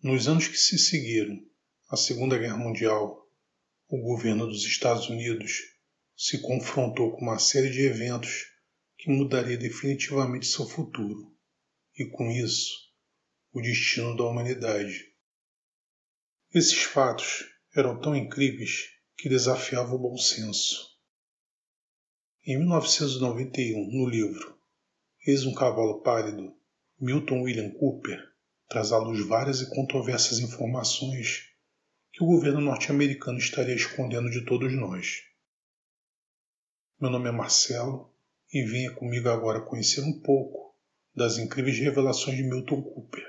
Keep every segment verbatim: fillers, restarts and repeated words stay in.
Nos anos que se seguiram à Segunda Guerra Mundial, o governo dos Estados Unidos se confrontou com uma série de eventos que mudaria definitivamente seu futuro e, com isso, o destino da humanidade. Esses fatos eram tão incríveis que desafiavam o bom senso. Em mil novecentos e noventa e um, no livro Eis um Cavalo Pálido, Milton William Cooper traz à luz várias e controversas informações que o governo norte-americano estaria escondendo de todos nós. Meu nome é Marcelo e venha comigo agora conhecer um pouco das incríveis revelações de Milton Cooper.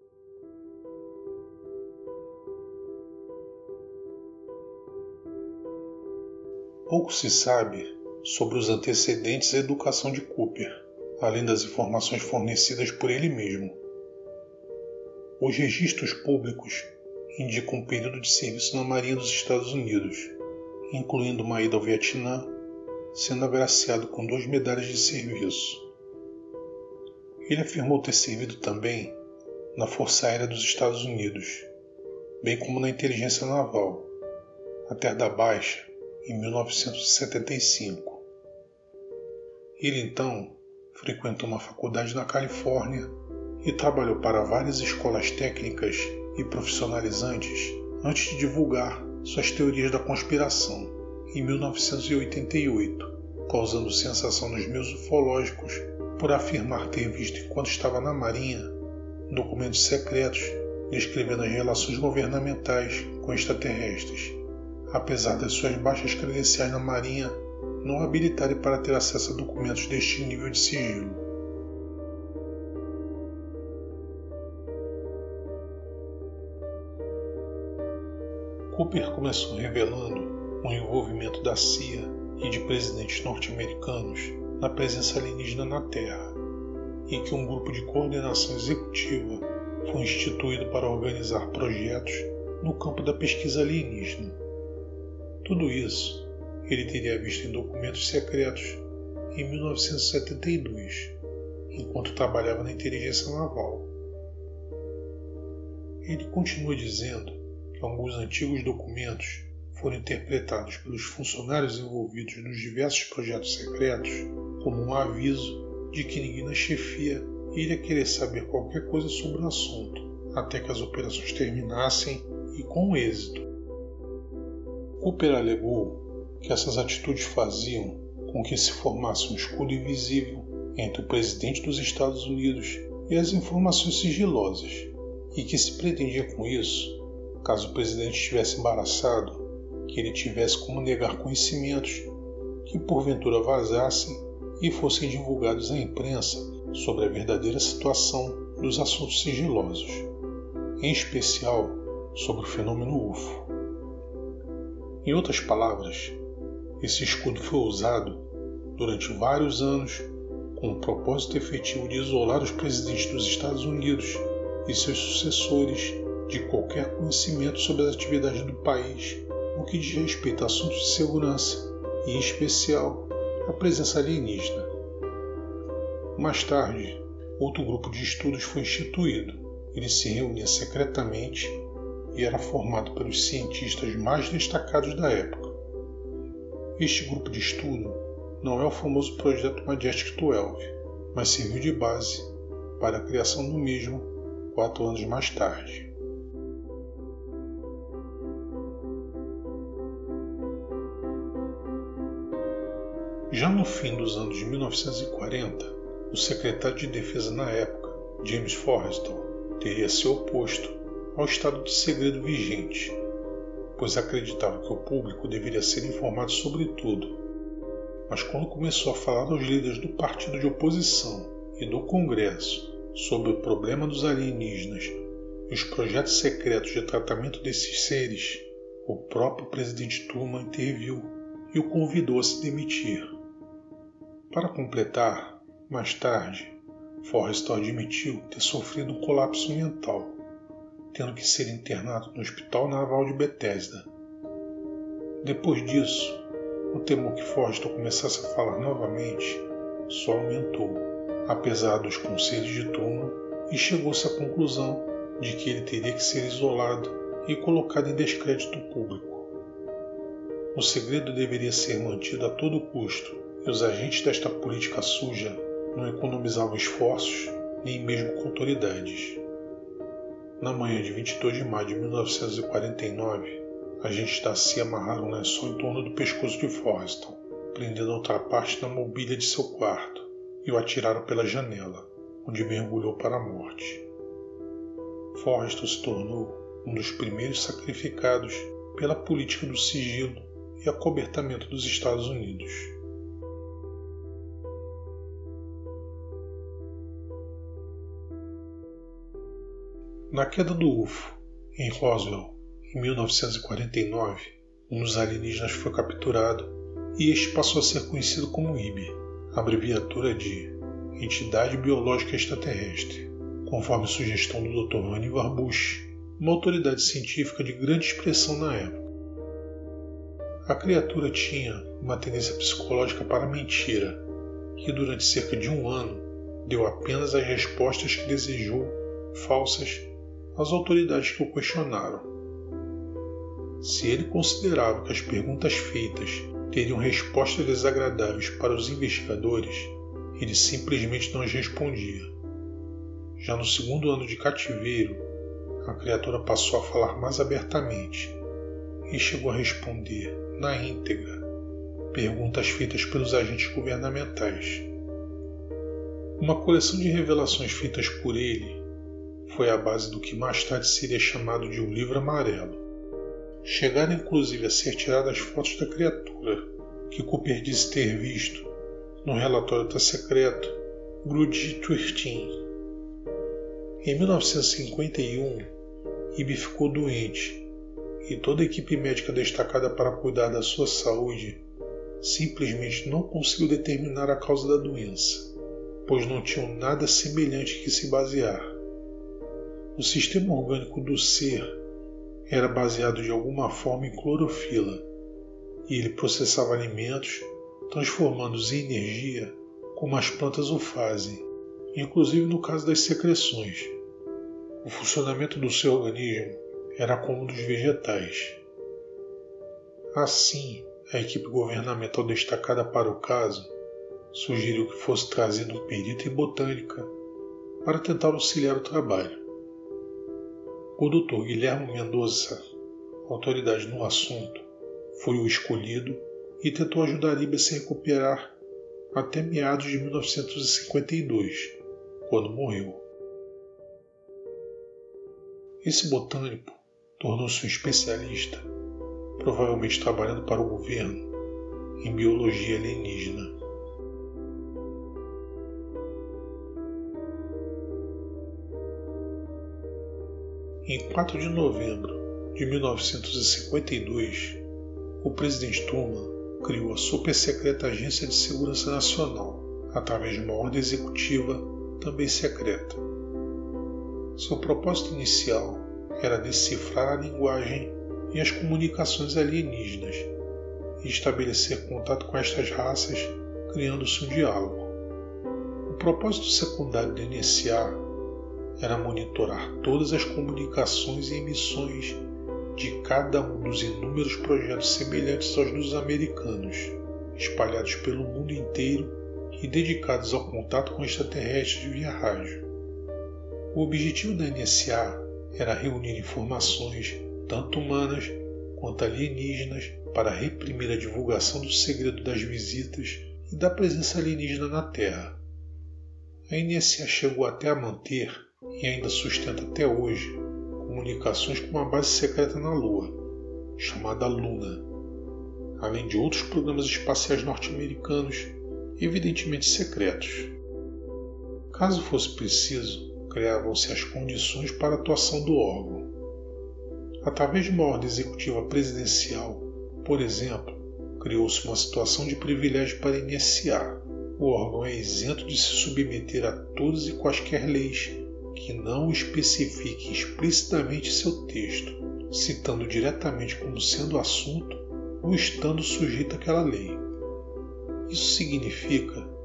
Pouco se sabe sobre os antecedentes e educação de Cooper, além das informações fornecidas por ele mesmo. Os registros públicos indicam um período de serviço na Marinha dos Estados Unidos, incluindo uma ida ao Vietnã, sendo agraciado com duas medalhas de serviço. Ele afirmou ter servido também na Força Aérea dos Estados Unidos, bem como na Inteligência Naval, até dar baixa em mil novecentos e setenta e cinco. Ele então frequentou uma faculdade na Califórnia e trabalhou para várias escolas técnicas e profissionalizantes antes de divulgar suas teorias da conspiração em mil novecentos e oitenta e oito, causando sensação nos meios ufológicos por afirmar ter visto enquanto estava na Marinha documentos secretos descrevendo as relações governamentais com extraterrestres, apesar das suas baixas credenciais na Marinha não habilitarem para ter acesso a documentos deste nível de sigilo. Cooper começou revelando o envolvimento da C I A e de presidentes norte-americanos na presença alienígena na Terra, e que um grupo de coordenação executiva foi instituído para organizar projetos no campo da pesquisa alienígena. Tudo isso ele teria visto em documentos secretos em mil novecentos e setenta e dois, enquanto trabalhava na inteligência naval. Ele continua dizendo que alguns antigos documentos foram interpretados pelos funcionários envolvidos nos diversos projetos secretos como um aviso de que ninguém na chefia iria querer saber qualquer coisa sobre o assunto até que as operações terminassem e com êxito. Cooper alegou que essas atitudes faziam com que se formasse um escudo invisível entre o presidente dos Estados Unidos e as informações sigilosas, e que se pretendia com isso, caso o presidente estivesse embaraçado, que ele tivesse como negar conhecimentos que porventura vazassem e fossem divulgados à imprensa sobre a verdadeira situação dos assuntos sigilosos, em especial sobre o fenômeno U F O. Em outras palavras, esse escudo foi usado durante vários anos com o propósito efetivo de isolar os presidentes dos Estados Unidos e seus sucessores de qualquer conhecimento sobre as atividades do país no que diz respeito a assuntos de segurança e, em especial, a presença alienígena. Mais tarde, outro grupo de estudos foi instituído. Ele se reunia secretamente e era formado pelos cientistas mais destacados da época. Este grupo de estudo não é o famoso Projeto Majestic doze, mas serviu de base para a criação do mesmo quatro anos mais tarde. Já no fim dos anos de mil novecentos e quarenta, o secretário de Defesa na época, James Forrestal, teria se oposto ao estado de segredo vigente, pois acreditava que o público deveria ser informado sobre tudo. Mas quando começou a falar aos líderes do partido de oposição e do Congresso sobre o problema dos alienígenas e os projetos secretos de tratamento desses seres, o próprio presidente Truman interviu e o convidou a se demitir. Para completar, mais tarde, Forrestal admitiu ter sofrido um colapso mental, tendo que ser internado no Hospital Naval de Bethesda. Depois disso, o temor que Forrestal começasse a falar novamente só aumentou, apesar dos conselhos de Truman, e chegou-se à conclusão de que ele teria que ser isolado e colocado em descrédito público. O segredo deveria ser mantido a todo custo, e os agentes desta política suja não economizavam esforços, nem mesmo com autoridades. Na manhã de vinte e dois de maio de mil novecentos e quarenta e nove, agentes da C I A amarraram um lençol em torno do pescoço de Forrestal, prendendo a outra parte na mobília de seu quarto, e o atiraram pela janela, onde mergulhou para a morte. Forrestal se tornou um dos primeiros sacrificados pela política do sigilo e acobertamento dos Estados Unidos. Na queda do U F O, em Roswell, em mil novecentos e quarenta e nove, um dos alienígenas foi capturado e este passou a ser conhecido como I B E, abreviatura de Entidade Biológica Extraterrestre, conforme sugestão do doutor Vannevar Bush, uma autoridade científica de grande expressão na época. A criatura tinha uma tendência psicológica para a mentira e durante cerca de um ano deu apenas as respostas que desejou, falsas, às autoridades que o questionaram. Se ele considerava que as perguntas feitas teriam respostas desagradáveis para os investigadores, ele simplesmente não as respondia. Já no segundo ano de cativeiro, a criatura passou a falar mais abertamente e chegou a responder, na íntegra, perguntas feitas pelos agentes governamentais. Uma coleção de revelações feitas por ele foi a base do que mais tarde seria chamado de o Livro Amarelo. Chegaram inclusive a ser tiradas fotos da criatura, que Cooper disse ter visto no relatório da secreto Grudge treze. Em mil novecentos e cinquenta e um, I B E ficou doente e toda a equipe médica destacada para cuidar da sua saúde simplesmente não conseguiu determinar a causa da doença, pois não tinham nada semelhante que se basear. O sistema orgânico do ser era baseado de alguma forma em clorofila, e ele processava alimentos, transformando-os em energia como as plantas o fazem, inclusive no caso das secreções. O funcionamento do seu organismo era como o dos vegetais. Assim, a equipe governamental destacada para o caso sugeriu que fosse trazido um perito em botânica para tentar auxiliar o trabalho. O doutor Guilherme Mendonça, autoridade no assunto, foi o escolhido e tentou ajudar I B E a se recuperar até meados de mil novecentos e cinquenta e dois, quando morreu. Esse botânico tornou-se um especialista, provavelmente trabalhando para o governo, em biologia alienígena. Em quatro de novembro de mil novecentos e cinquenta e dois, o presidente Truman criou a supersecreta Agência de Segurança Nacional, através de uma ordem executiva também secreta. Seu propósito inicial era decifrar a linguagem e as comunicações alienígenas e estabelecer contato com estas raças, criando-se um diálogo. O propósito secundário do N S A era monitorar todas as comunicações e emissões de cada um dos inúmeros projetos semelhantes aos dos americanos, espalhados pelo mundo inteiro e dedicados ao contato com extraterrestres via rádio. O objetivo da N S A era reunir informações, tanto humanas quanto alienígenas, para reprimir a divulgação do segredo das visitas e da presença alienígena na Terra. A N S A chegou até a manter, e ainda sustenta até hoje, comunicações com uma base secreta na Lua, chamada Luna, além de outros programas espaciais norte-americanos, evidentemente secretos. Caso fosse preciso, criavam-se as condições para a atuação do órgão. Através de uma ordem executiva presidencial, por exemplo, criou-se uma situação de privilégio para a N S A. O órgão é isento de se submeter a todas e quaisquer leis que não especifique explicitamente seu texto, citando diretamente como sendo assunto ou estando sujeito àquela lei. Isso significa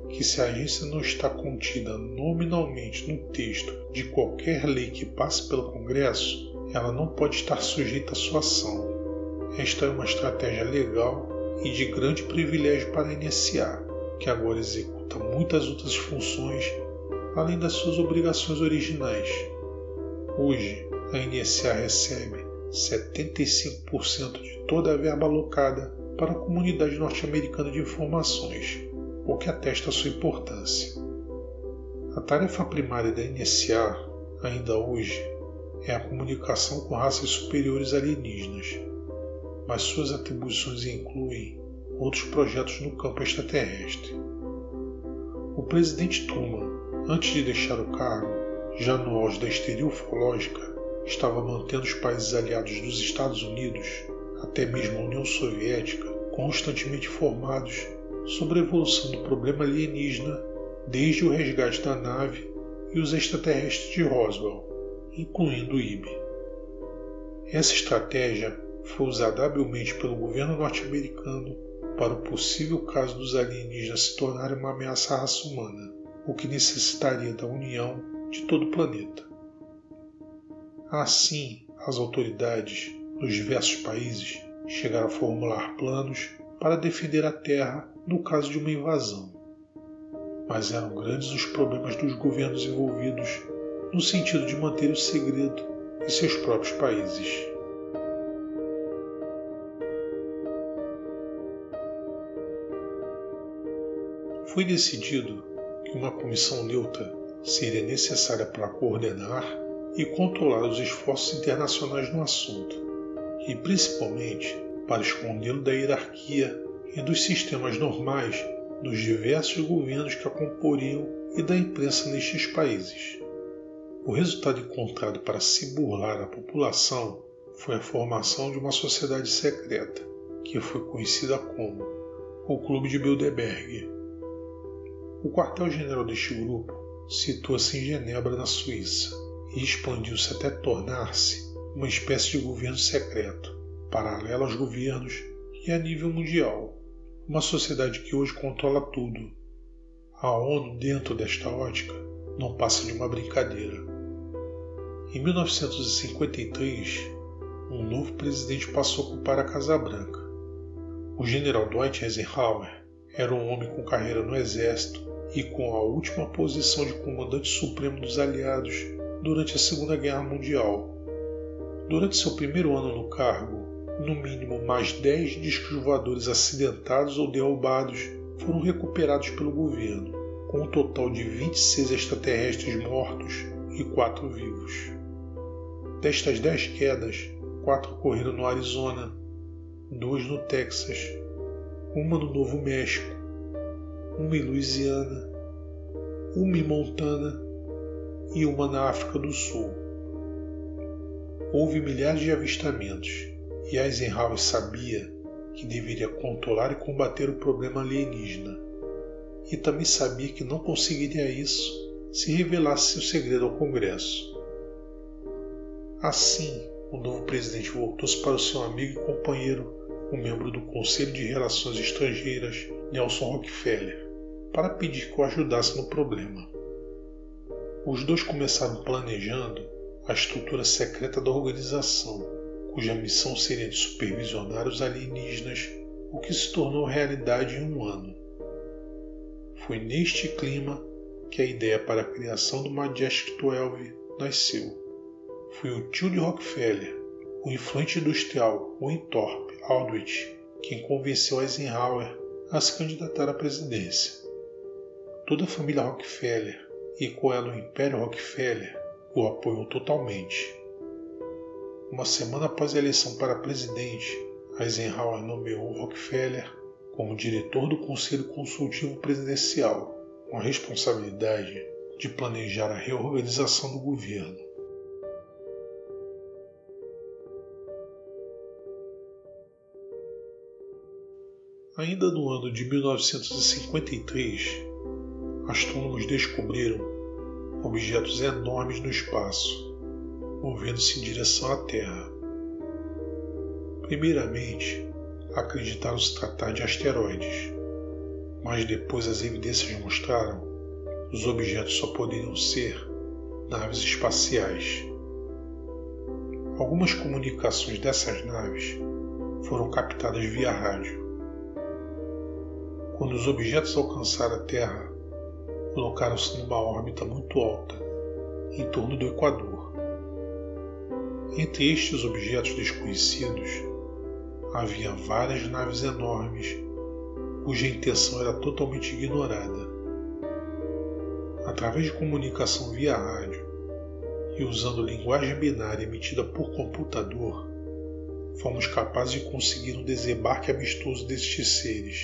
que se a agência não está contida nominalmente no texto de qualquer lei que passe pelo Congresso, ela não pode estar sujeita à sua ação. Esta é uma estratégia legal e de grande privilégio para a N S A, que agora executa muitas outras funções além das suas obrigações originais. Hoje, a N S A recebe setenta e cinco por cento de toda a verba alocada para a comunidade norte-americana de informações, o que atesta a sua importância. A tarefa primária da N S A, ainda hoje, é a comunicação com raças superiores alienígenas, mas suas atribuições incluem outros projetos no campo extraterrestre. O presidente Truman, antes de deixar o cargo, já no auge da histeria ufológica, estava mantendo os países aliados dos Estados Unidos, até mesmo a União Soviética, constantemente informados sobre a evolução do problema alienígena, desde o resgate da nave e os extraterrestres de Roswell, incluindo o I B. Essa estratégia foi usada habilmente pelo governo norte-americano para o possível caso dos alienígenas se tornarem uma ameaça à raça humana, o que necessitaria da união de todo o planeta. Assim, as autoridades dos diversos países chegaram a formular planos para defender a Terra no caso de uma invasão. Mas eram grandes os problemas dos governos envolvidos no sentido de manter o segredo em seus próprios países. Foi decidido que uma comissão neutra seria necessária para coordenar e controlar os esforços internacionais no assunto, e principalmente para escondê-lo da hierarquia e dos sistemas normais dos diversos governos que a comporiam e da imprensa nestes países. O resultado encontrado para se burlar a população foi a formação de uma sociedade secreta, que foi conhecida como o Clube de Bilderberg. O quartel-general deste grupo situa-se em Genebra, na Suíça, e expandiu-se até tornar-se uma espécie de governo secreto, paralelo aos governos e a nível mundial, uma sociedade que hoje controla tudo. A ONU, dentro desta ótica, não passa de uma brincadeira. Em mil novecentos e cinquenta e três, um novo presidente passou a ocupar a Casa Branca. O general Dwight Eisenhower era um homem com carreira no exército e com a última posição de comandante supremo dos aliados durante a Segunda Guerra Mundial. Durante seu primeiro ano no cargo, no mínimo mais dez discos voadores acidentados ou derrubados foram recuperados pelo governo, com um total de vinte e seis extraterrestres mortos e quatro vivos. Destas dez quedas, quatro ocorreram no Arizona, duas no Texas, uma no Novo México, uma em Louisiana, uma em Montana e uma na África do Sul. Houve milhares de avistamentos e Eisenhower sabia que deveria controlar e combater o problema alienígena, e também sabia que não conseguiria isso se revelasse seu segredo ao Congresso. Assim, o novo presidente voltou-se para o seu amigo e companheiro, o membro do Conselho de Relações Estrangeiras, Nelson Rockefeller, para pedir que o ajudasse no problema. Os dois começaram planejando a estrutura secreta da organização, cuja missão seria de supervisionar os alienígenas, o que se tornou realidade em um ano. Foi neste clima que a ideia para a criação do Majestic doze nasceu. Foi o tio de Rockefeller, o influente industrial Winthrop Aldrich, quem convenceu Eisenhower a se candidatar à presidência. Toda a família Rockefeller, e com ela o Império Rockefeller, o apoiou totalmente. Uma semana após a eleição para presidente, Eisenhower nomeou Rockefeller como diretor do Conselho Consultivo Presidencial, com a responsabilidade de planejar a reorganização do governo. Ainda no ano de mil novecentos e cinquenta e três, astrônomos descobriram objetos enormes no espaço, movendo-se em direção à Terra. Primeiramente, acreditaram se tratar de asteroides, mas depois as evidências mostraram que os objetos só poderiam ser naves espaciais. Algumas comunicações dessas naves foram captadas via rádio. Quando os objetos alcançaram a Terra, colocaram-se numa órbita muito alta, em torno do Equador. Entre estes objetos desconhecidos, havia várias naves enormes, cuja intenção era totalmente ignorada. Através de comunicação via rádio e usando linguagem binária emitida por computador, fomos capazes de conseguir um desembarque amistoso destes seres.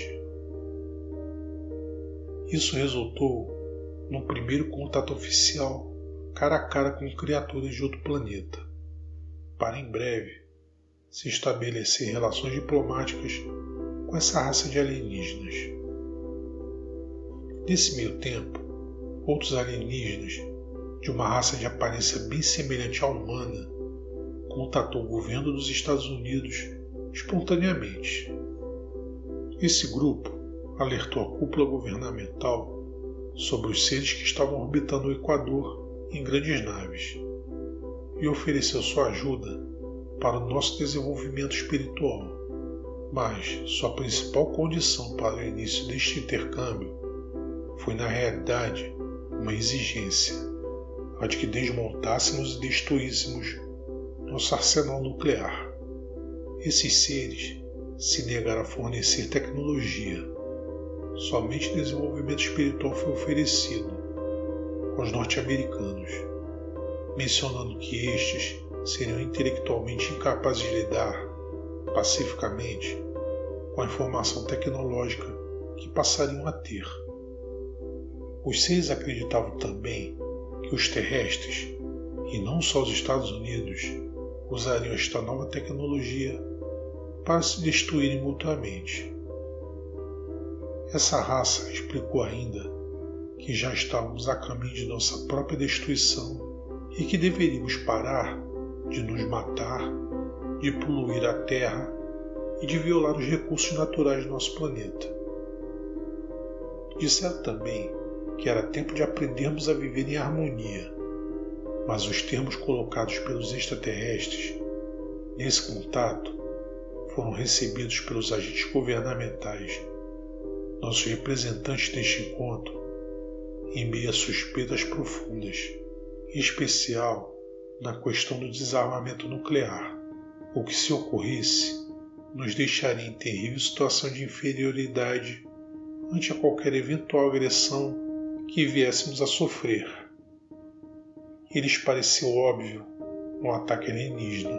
Isso resultou num primeiro contato oficial, cara a cara com criaturas de outro planeta, para em breve se estabelecer relações diplomáticas com essa raça de alienígenas. Nesse meio tempo, outros alienígenas, de uma raça de aparência bem semelhante à humana, contatou o governo dos Estados Unidos espontaneamente. Esse grupo alertou a cúpula governamental sobre os seres que estavam orbitando o Equador em grandes naves e ofereceu sua ajuda para o nosso desenvolvimento espiritual. Mas sua principal condição para o início deste intercâmbio foi, na realidade, uma exigência, a de que desmontássemos e destruíssemos nosso arsenal nuclear. Esses seres se negaram a fornecer tecnologia. Somente desenvolvimento espiritual foi oferecido aos norte-americanos, mencionando que estes seriam intelectualmente incapazes de lidar pacificamente com a informação tecnológica que passariam a ter. Os seres acreditavam também que os terrestres, e não só os Estados Unidos, usariam esta nova tecnologia para se destruírem mutuamente. Essa raça explicou ainda que já estávamos a caminho de nossa própria destruição e que deveríamos parar de nos matar, de poluir a Terra e de violar os recursos naturais do nosso planeta. Disseram também que era tempo de aprendermos a viver em harmonia, mas os termos colocados pelos extraterrestres nesse contato foram recebidos pelos agentes governamentais, nossos representantes deste encontro, em meio a suspeitas profundas, em especial na questão do desarmamento nuclear, o que, se ocorresse, nos deixaria em terrível situação de inferioridade ante a qualquer eventual agressão que viéssemos a sofrer. E lhes pareceu óbvio um ataque alienígena.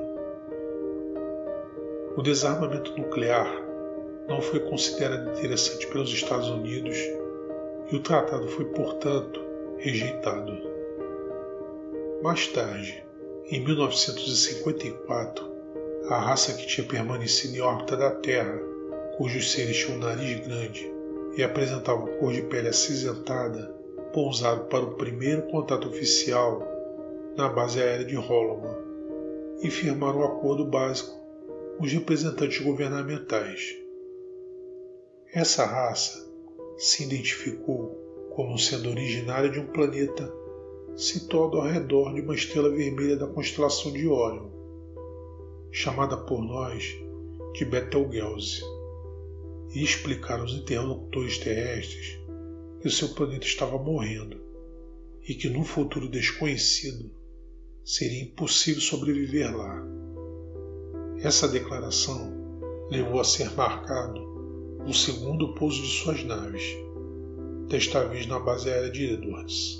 O desarmamento nuclear não foi considerado interessante pelos Estados Unidos e o tratado foi, portanto, rejeitado. Mais tarde, em mil novecentos e cinquenta e quatro, a raça que tinha permanecido em órbita da Terra, cujos seres tinham um nariz grande e apresentavam cor de pele acinzentada, pousaram para o primeiro contato oficial na base aérea de Holloman e firmaram um acordo básico com os representantes governamentais. Essa raça se identificou como sendo originária de um planeta situado ao redor de uma estrela vermelha da constelação de Órion, chamada por nós de Betelgeuse, e explicaram aos interlocutores terrestres que o seu planeta estava morrendo e que num futuro desconhecido seria impossível sobreviver lá. Essa declaração levou a ser marcado um segundo pouso de suas naves, desta vez na base aérea de Edwards.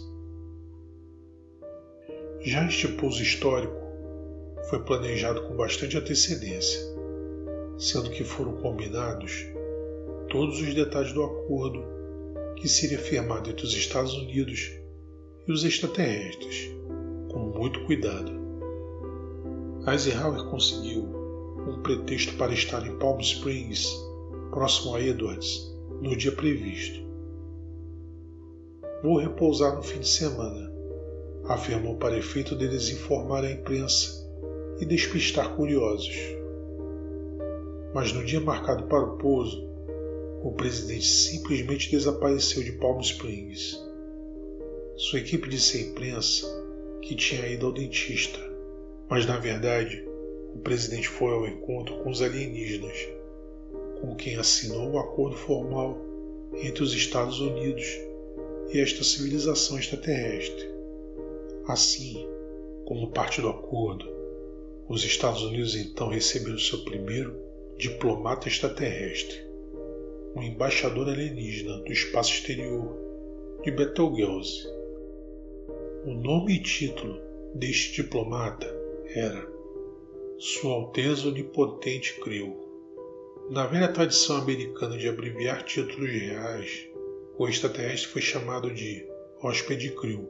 Já este pouso histórico foi planejado com bastante antecedência, sendo que foram combinados todos os detalhes do acordo que seria firmado entre os Estados Unidos e os extraterrestres, com muito cuidado. Eisenhower conseguiu um pretexto para estar em Palm Springs, próximo a Edwards, no dia previsto. Vou repousar no fim de semana, afirmou para efeito de desinformar a imprensa e despistar curiosos. Mas no dia marcado para o pouso, o presidente simplesmente desapareceu de Palm Springs. Sua equipe disse à imprensa que tinha ido ao dentista, mas na verdade o presidente foi ao encontro com os alienígenas, com quem assinou o acordo formal entre os Estados Unidos e esta civilização extraterrestre. Assim, como parte do acordo, os Estados Unidos então receberam seu primeiro diplomata extraterrestre, um embaixador alienígena do espaço exterior de Betelgeuse. O nome e título deste diplomata era Sua Alteza Onipotente Krill. Na velha tradição americana de abreviar títulos reais, o extraterrestre foi chamado de Hóspede Krill.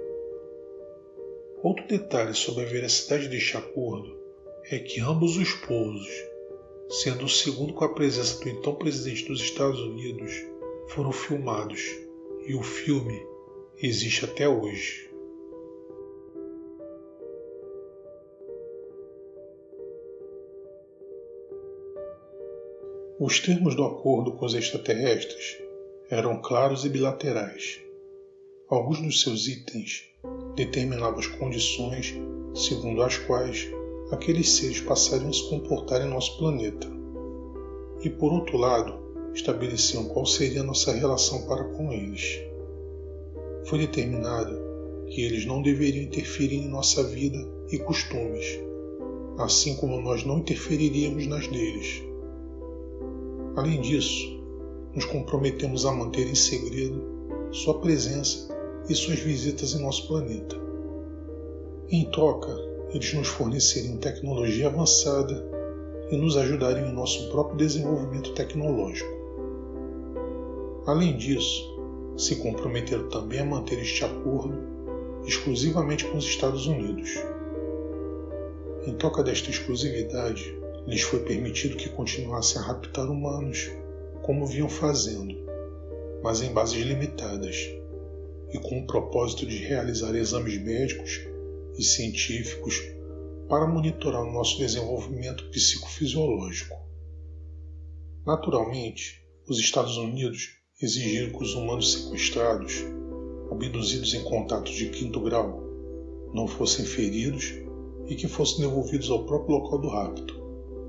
Outro detalhe sobre a veracidade deste acordo é que ambos os pousos, sendo o segundo com a presença do então presidente dos Estados Unidos, foram filmados e o filme existe até hoje. Os termos do acordo com os extraterrestres eram claros e bilaterais. Alguns dos seus itens determinavam as condições segundo as quais aqueles seres passariam a se comportar em nosso planeta. E por outro lado, estabeleciam qual seria a nossa relação para com eles. Foi determinado que eles não deveriam interferir em nossa vida e costumes, assim como nós não interferiríamos nas deles. Além disso, nos comprometemos a manter em segredo sua presença e suas visitas em nosso planeta. Em troca, eles nos forneceriam tecnologia avançada e nos ajudariam em nosso próprio desenvolvimento tecnológico. Além disso, se comprometeram também a manter este acordo exclusivamente com os Estados Unidos. Em troca desta exclusividade, lhes foi permitido que continuassem a raptar humanos como vinham fazendo, mas em bases limitadas, e com o propósito de realizar exames médicos e científicos para monitorar o nosso desenvolvimento psicofisiológico. Naturalmente, os Estados Unidos exigiram que os humanos sequestrados, abduzidos em contatos de quinto grau, não fossem feridos e que fossem devolvidos ao próprio local do rapto.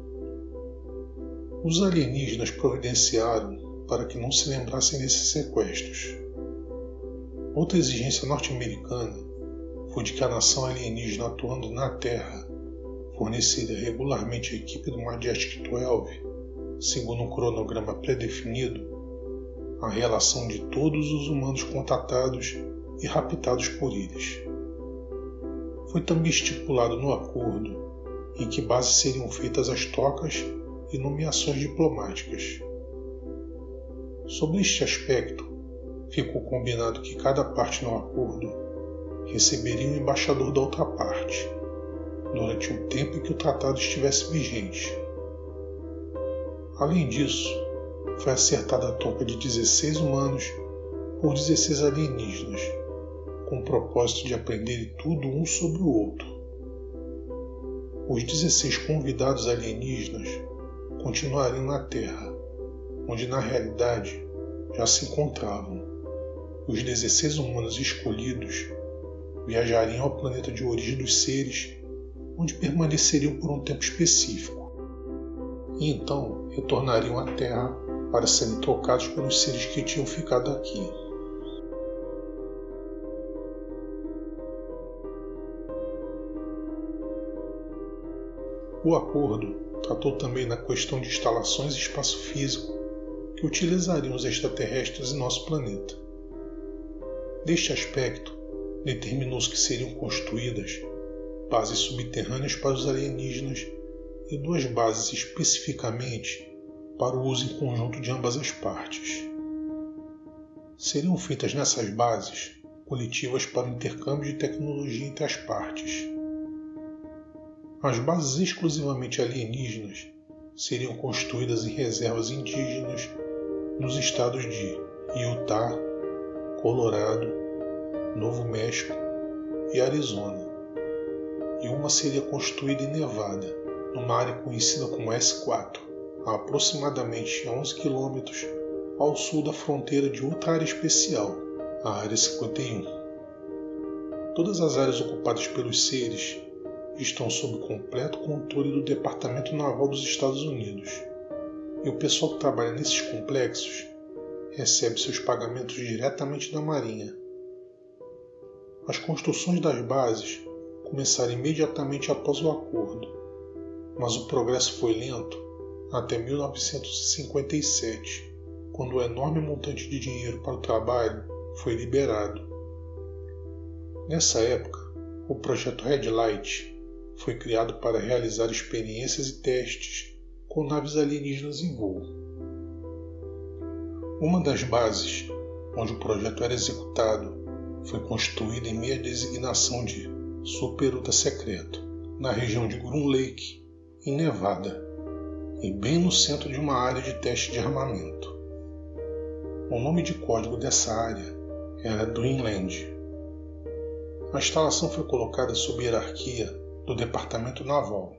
Os alienígenas providenciaram para que não se lembrassem desses sequestros. Outra exigência norte-americana foi de que a nação alienígena atuando na Terra forneceria regularmente a equipe do Majestic doze, segundo um cronograma pré-definido, a relação de todos os humanos contatados e raptados por eles. Foi também estipulado no acordo em que base seriam feitas as trocas e nomeações diplomáticas. Sobre este aspecto, ficou combinado que cada parte no acordo receberia um embaixador da outra parte, durante o tempo em que o tratado estivesse vigente. Além disso, foi acertada a troca de dezesseis humanos por dezesseis alienígenas, com o propósito de aprenderem tudo um sobre o outro. Os dezesseis convidados alienígenas continuariam na Terra, onde na realidade já se encontravam. Os dezesseis humanos escolhidos viajariam ao planeta de origem dos seres, onde permaneceriam por um tempo específico, e então retornariam à Terra para serem trocados pelos seres que tinham ficado aqui. O acordo tratou também na questão de instalações e espaço físico que utilizariam os extraterrestres em nosso planeta. Deste aspecto, determinou-se que seriam construídas bases subterrâneas para os alienígenas e duas bases especificamente para o uso em conjunto de ambas as partes. Seriam feitas nessas bases coletivas para o intercâmbio de tecnologia entre as partes. As bases exclusivamente alienígenas seriam construídas em reservas indígenas nos estados de Utah, Colorado, Novo México e Arizona, e uma seria construída em Nevada, numa área conhecida como S quatro, a aproximadamente onze quilômetros ao sul da fronteira de outra área especial, a Área cinquenta e um. Todas as áreas ocupadas pelos seres estão sob completo controle do Departamento Naval dos Estados Unidos, e o pessoal que trabalha nesses complexos recebe seus pagamentos diretamente da Marinha. As construções das bases começaram imediatamente após o acordo, mas o progresso foi lento até mil novecentos e cinquenta e sete, quando o enorme montante de dinheiro para o trabalho foi liberado. Nessa época, o projeto Red Light foi criado para realizar experiências e testes com naves alienígenas em voo. Uma das bases onde o projeto era executado foi construída em meia designação de Super Ultra Secreto, na região de Groom Lake, em Nevada, e bem no centro de uma área de teste de armamento. O nome de código dessa área era Dreamland. A instalação foi colocada sob hierarquia do Departamento Naval.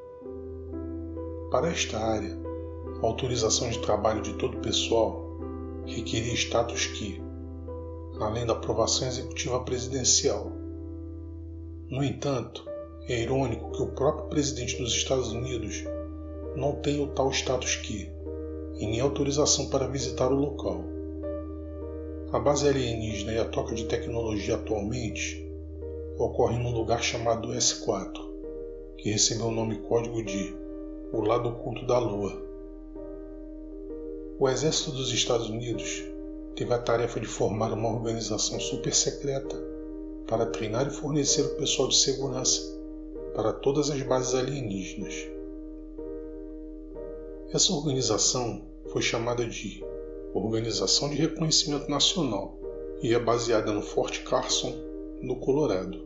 Para esta área, a autorização de trabalho de todo o pessoal requeria status que, além da aprovação executiva presidencial. No entanto, é irônico que o próprio presidente dos Estados Unidos não tenha o tal status que, e nem autorização para visitar o local. A base alienígena e a troca de tecnologia atualmente ocorrem num lugar chamado S quatro, que recebeu o nome código de O Lado Oculto da Lua. O Exército dos Estados Unidos teve a tarefa de formar uma organização super secreta para treinar e fornecer o pessoal de segurança para todas as bases alienígenas. Essa organização foi chamada de Organização de Reconhecimento Nacional e é baseada no Fort Carson, no Colorado.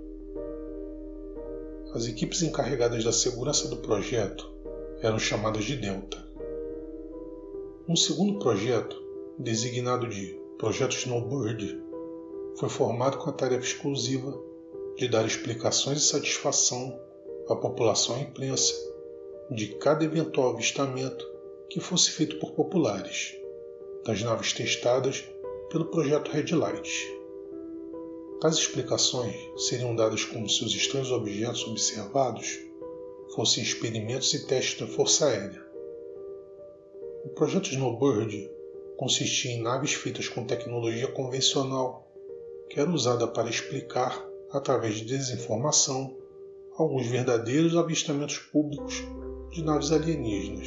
As equipes encarregadas da segurança do projeto eram chamadas de Delta. Um segundo projeto, designado de Projeto Snowbird, foi formado com a tarefa exclusiva de dar explicações e satisfação à população e à imprensa de cada eventual avistamento que fosse feito por populares, das naves testadas pelo projeto Red Light. Tais explicações seriam dadas como se os estranhos objetos observados fossem experimentos e testes da Força Aérea. O projeto Snowbird consistia em naves feitas com tecnologia convencional, que era usada para explicar, através de desinformação, alguns verdadeiros avistamentos públicos de naves alienígenas.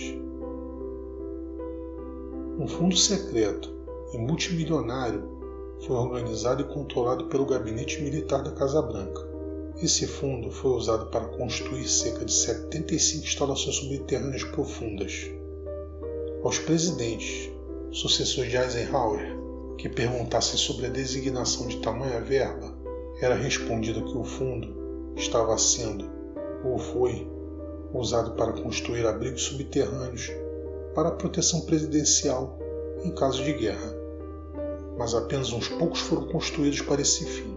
Um fundo secreto e multimilionário foi organizado e controlado pelo Gabinete Militar da Casa Branca. Esse fundo foi usado para construir cerca de setenta e cinco instalações subterrâneas profundas. Aos presidentes, sucessores de Eisenhower, que perguntassem sobre a designação de tamanha verba, era respondido que o fundo estava sendo, ou foi, usado para construir abrigos subterrâneos para a proteção presidencial em caso de guerra, mas apenas uns poucos foram construídos para esse fim.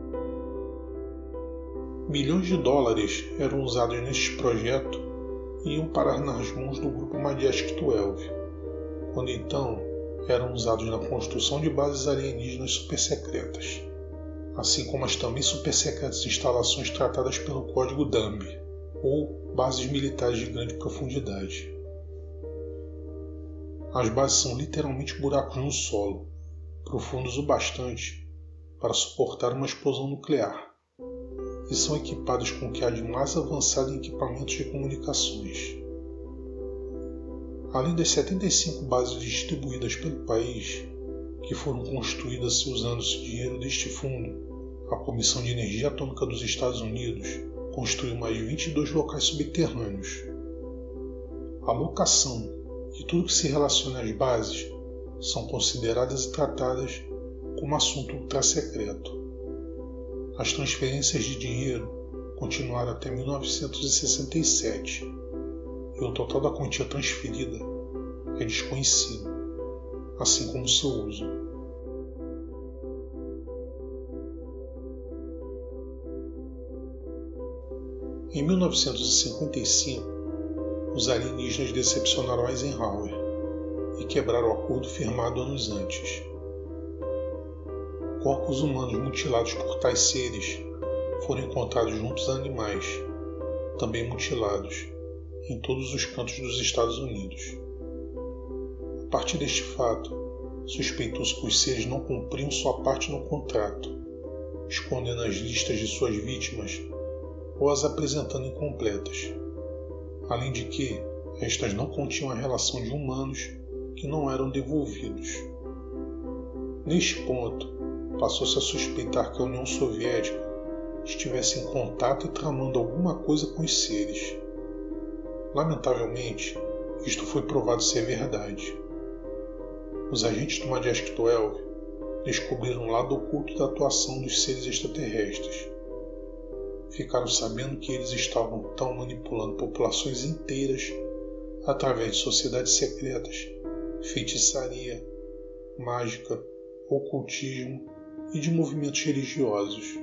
Milhões de dólares eram usados neste projeto e iam parar nas mãos do grupo Majestic doze, quando então eram usados na construção de bases alienígenas supersecretas, assim como as também supersecretas instalações tratadas pelo código Dumb, ou bases militares de grande profundidade. As bases são literalmente buracos no solo, profundos o bastante para suportar uma explosão nuclear, e são equipados com o que há de mais avançado em equipamentos de comunicações. Além das setenta e cinco bases distribuídas pelo país, que foram construídas usando-se dinheiro deste fundo, a Comissão de Energia Atômica dos Estados Unidos construiu mais vinte e dois locais subterrâneos. A locação e tudo que se relaciona às bases são consideradas e tratadas como assunto ultra-secreto. As transferências de dinheiro continuaram até mil novecentos e sessenta e sete, e o total da quantia transferida é desconhecido, assim como seu uso. Em mil novecentos e cinquenta e cinco, os alienígenas decepcionaram Eisenhower e quebrar o acordo firmado anos antes. Corpos humanos mutilados por tais seres foram encontrados juntos a animais, também mutilados, em todos os cantos dos Estados Unidos. A partir deste fato, suspeitou-se que os seres não cumpriam sua parte no contrato, escondendo as listas de suas vítimas ou as apresentando incompletas, além de que estas não continham a relação de humanos que não eram devolvidos. Neste ponto, passou-se a suspeitar que a União Soviética estivesse em contato e tramando alguma coisa com os seres. Lamentavelmente, isto foi provado ser verdade. Os agentes do Majestic doze descobriram um lado oculto da atuação dos seres extraterrestres. Ficaram sabendo que eles estavam tão manipulando populações inteiras através de sociedades secretas, feitiçaria, mágica, ocultismo e de movimentos religiosos.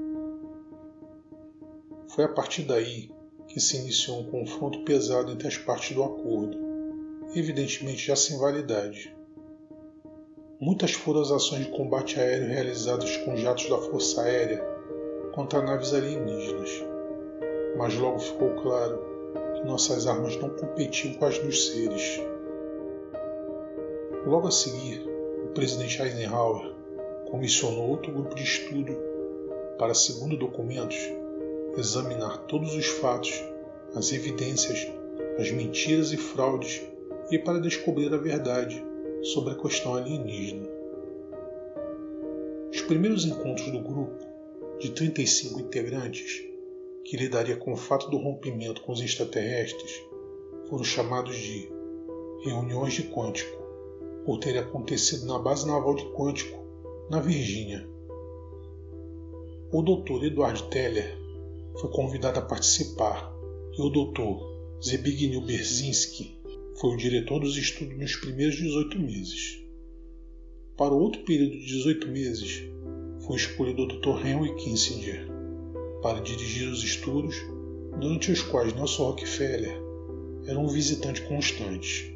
Foi a partir daí que se iniciou um confronto pesado entre as partes do acordo, evidentemente já sem validade. Muitas foram as ações de combate aéreo realizadas com jatos da Força Aérea contra naves alienígenas, mas logo ficou claro que nossas armas não competiam com as dos seres. Logo a seguir, o presidente Eisenhower comissionou outro grupo de estudo para, segundo documentos, examinar todos os fatos, as evidências, as mentiras e fraudes e para descobrir a verdade sobre a questão alienígena. Os primeiros encontros do grupo, de trinta e cinco integrantes, que lidaria com o fato do rompimento com os extraterrestres, foram chamados de reuniões de Quantico, por ter acontecido na base naval de Quantico, na Virgínia. O doutor Edward Teller foi convidado a participar e o doutor Zbigniew Brzezinski foi o diretor dos estudos nos primeiros dezoito meses. Para o outro período de dezoito meses, foi escolhido o doutor Henry Kissinger para dirigir os estudos, durante os quais Nelson Rockefeller era um visitante constante.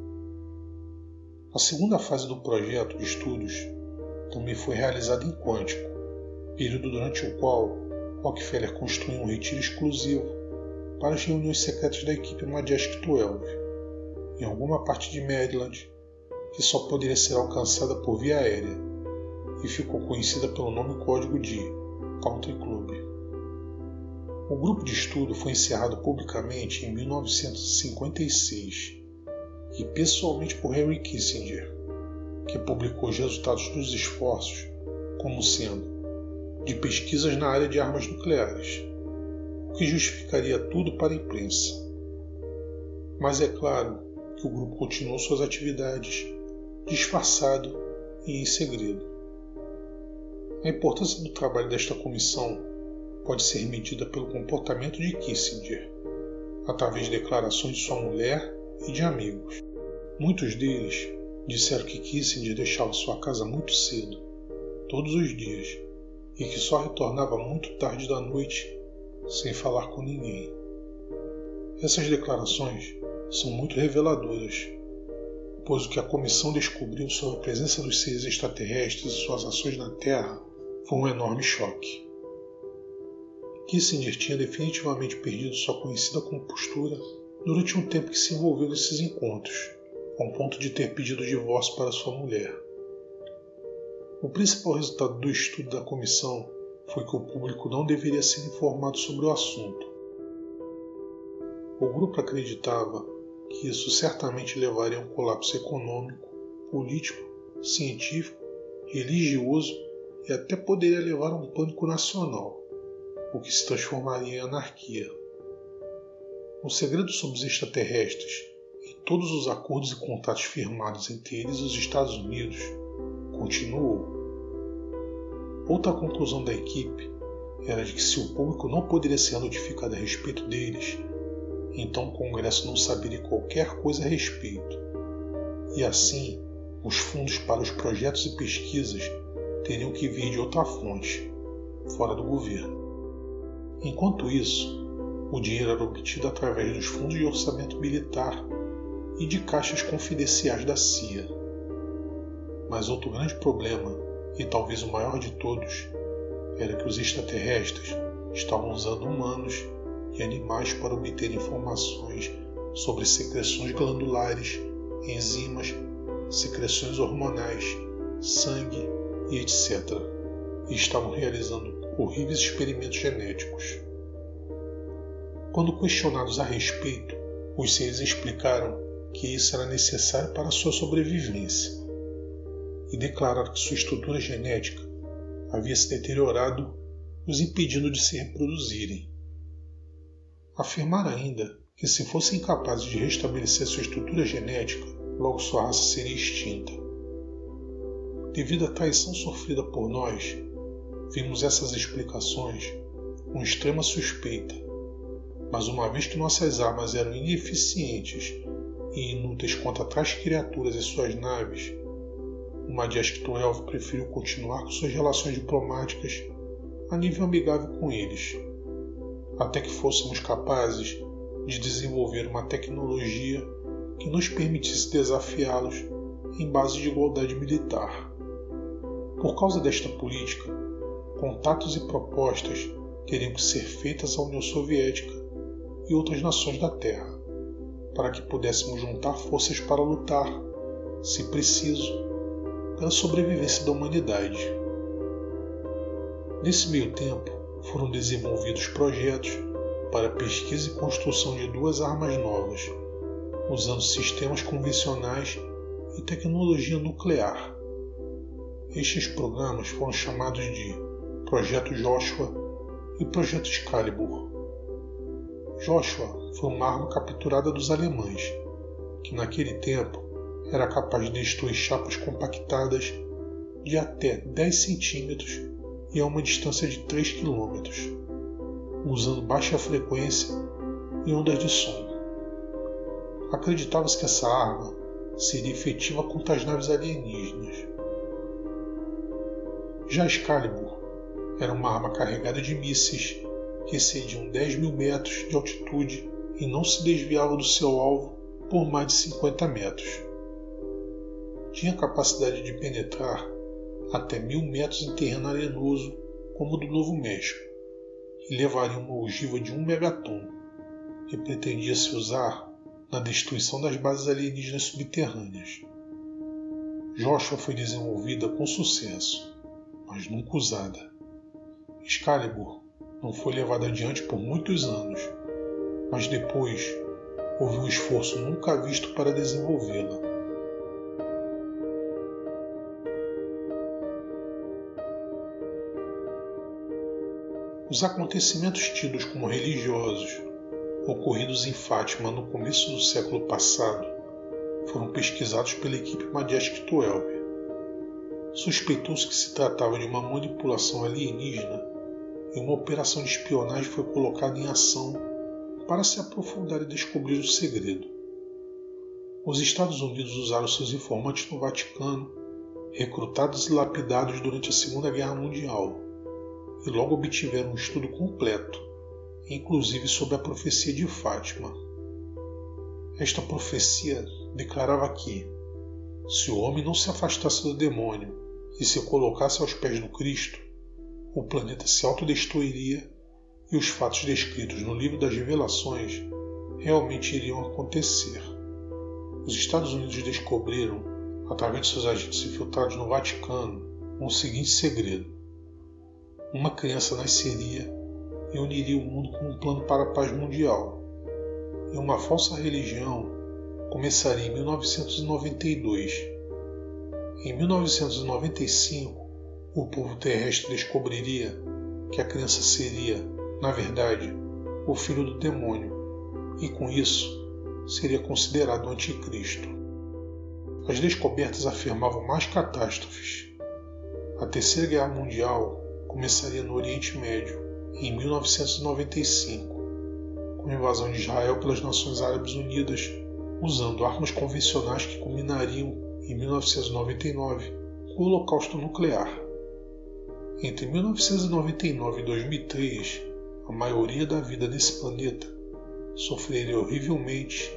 A segunda fase do projeto de estudos também foi realizada em Quantico, período durante o qual Rockefeller construiu um retiro exclusivo para as reuniões secretas da equipe Majestic doze, em alguma parte de Maryland, que só poderia ser alcançada por via aérea, e ficou conhecida pelo nome código de Country Club. O grupo de estudo foi encerrado publicamente em mil novecentos e cinquenta e seis, e pessoalmente por Henry Kissinger, que publicou os resultados dos esforços como sendo de pesquisas na área de armas nucleares, o que justificaria tudo para a imprensa. Mas é claro que o grupo continuou suas atividades, disfarçado e em segredo. A importância do trabalho desta comissão pode ser medida pelo comportamento de Kissinger, através de declarações de sua mulher e de amigos. Muitos deles disseram que Kissinger deixava sua casa muito cedo, todos os dias, e que só retornava muito tarde da noite, sem falar com ninguém. Essas declarações são muito reveladoras, pois o que a comissão descobriu sobre a presença dos seres extraterrestres e suas ações na Terra foi um enorme choque. Kissinger tinha definitivamente perdido sua conhecida compostura durante um tempo que se envolveu nesses encontros, ao ponto de ter pedido o divórcio para sua mulher. O principal resultado do estudo da comissão foi que o público não deveria ser informado sobre o assunto. O grupo acreditava que isso certamente levaria a um colapso econômico, político, científico, religioso e até poderia levar a um pânico nacional, o que se transformaria em anarquia. O segredo sobre os extraterrestres e todos os acordos e contatos firmados entre eles e os Estados Unidos continuou. Outra conclusão da equipe era de que se o público não poderia ser notificado a respeito deles, então o Congresso não saberia qualquer coisa a respeito, e assim os fundos para os projetos e pesquisas teriam que vir de outra fonte, fora do governo. Enquanto isso, o dinheiro era obtido através dos fundos de orçamento militar e de caixas confidenciais da C I A. Mas outro grande problema, e talvez o maior de todos, era que os extraterrestres estavam usando humanos e animais para obter informações sobre secreções glandulares, enzimas, secreções hormonais, sangue e etcétera. E estavam realizando horríveis experimentos genéticos. Quando questionados a respeito, os seres explicaram que isso era necessário para sua sobrevivência e declararam que sua estrutura genética havia se deteriorado, os impedindo de se reproduzirem. Afirmaram ainda que se fossem capazes de restabelecer sua estrutura genética, logo sua raça seria extinta. Devido à traição sofrida por nós, vimos essas explicações com extrema suspeita, mas uma vez que nossas armas eram ineficientes e inúteis contra tais criaturas e suas naves, o Majestic doze preferiu continuar com suas relações diplomáticas a nível amigável com eles, até que fôssemos capazes de desenvolver uma tecnologia que nos permitisse desafiá-los em base de igualdade militar. Por causa desta política, contatos e propostas teriam que ser feitas à União Soviética e outras nações da Terra, para que pudéssemos juntar forças para lutar, se preciso, pela sobrevivência da humanidade. Nesse meio tempo, foram desenvolvidos projetos para a pesquisa e construção de duas armas novas, usando sistemas convencionais e tecnologia nuclear. Estes programas foram chamados de Projeto Joshua e Projeto Excalibur. Joshua foi uma arma capturada dos alemães, que naquele tempo era capaz de destruir chapas compactadas de até dez centímetros e a uma distância de três quilômetros, usando baixa frequência e ondas de som. Acreditava-se que essa arma seria efetiva contra as naves alienígenas. Já Excalibur era uma arma carregada de mísseis que excediam dez mil metros de altitude e não se desviava do seu alvo por mais de cinquenta metros. Tinha capacidade de penetrar até mil metros em terreno arenoso como o do Novo México e levaria uma ogiva de um megaton que pretendia-se usar na destruição das bases alienígenas subterrâneas. Joshua foi desenvolvida com sucesso, mas nunca usada. Excalibur não foi levada adiante por muitos anos, mas depois houve um esforço nunca visto para desenvolvê-la. Os acontecimentos tidos como religiosos, ocorridos em Fátima no começo do século passado, foram pesquisados pela equipe Majestic doze. Suspeitou-se que se tratava de uma manipulação alienígena e uma operação de espionagem foi colocada em ação para se aprofundar e descobrir o segredo. Os Estados Unidos usaram seus informantes no Vaticano, recrutados e lapidados durante a Segunda Guerra Mundial, e logo obtiveram um estudo completo, inclusive sobre a profecia de Fátima. Esta profecia declarava que, se o homem não se afastasse do demônio e se colocasse aos pés do Cristo, o planeta se autodestruiria e os fatos descritos no livro das Revelações realmente iriam acontecer. Os Estados Unidos descobriram, através de seus agentes infiltrados no Vaticano, um seguinte segredo: uma criança nasceria e uniria o mundo com um plano para a paz mundial, e uma falsa religião começaria em mil novecentos e noventa e dois. Em mil novecentos e noventa e cinco, o povo terrestre descobriria que a criança seria, na verdade, o filho do demônio, e com isso seria considerado o anticristo. As descobertas afirmavam mais catástrofes. A Terceira Guerra Mundial começaria no Oriente Médio, em mil novecentos e noventa e cinco, com a invasão de Israel pelas Nações Árabes Unidas, usando armas convencionais que culminariam em mil novecentos e noventa e nove com o Holocausto Nuclear. Entre mil novecentos e noventa e nove e dois mil e três, a maioria da vida nesse planeta sofreria horrivelmente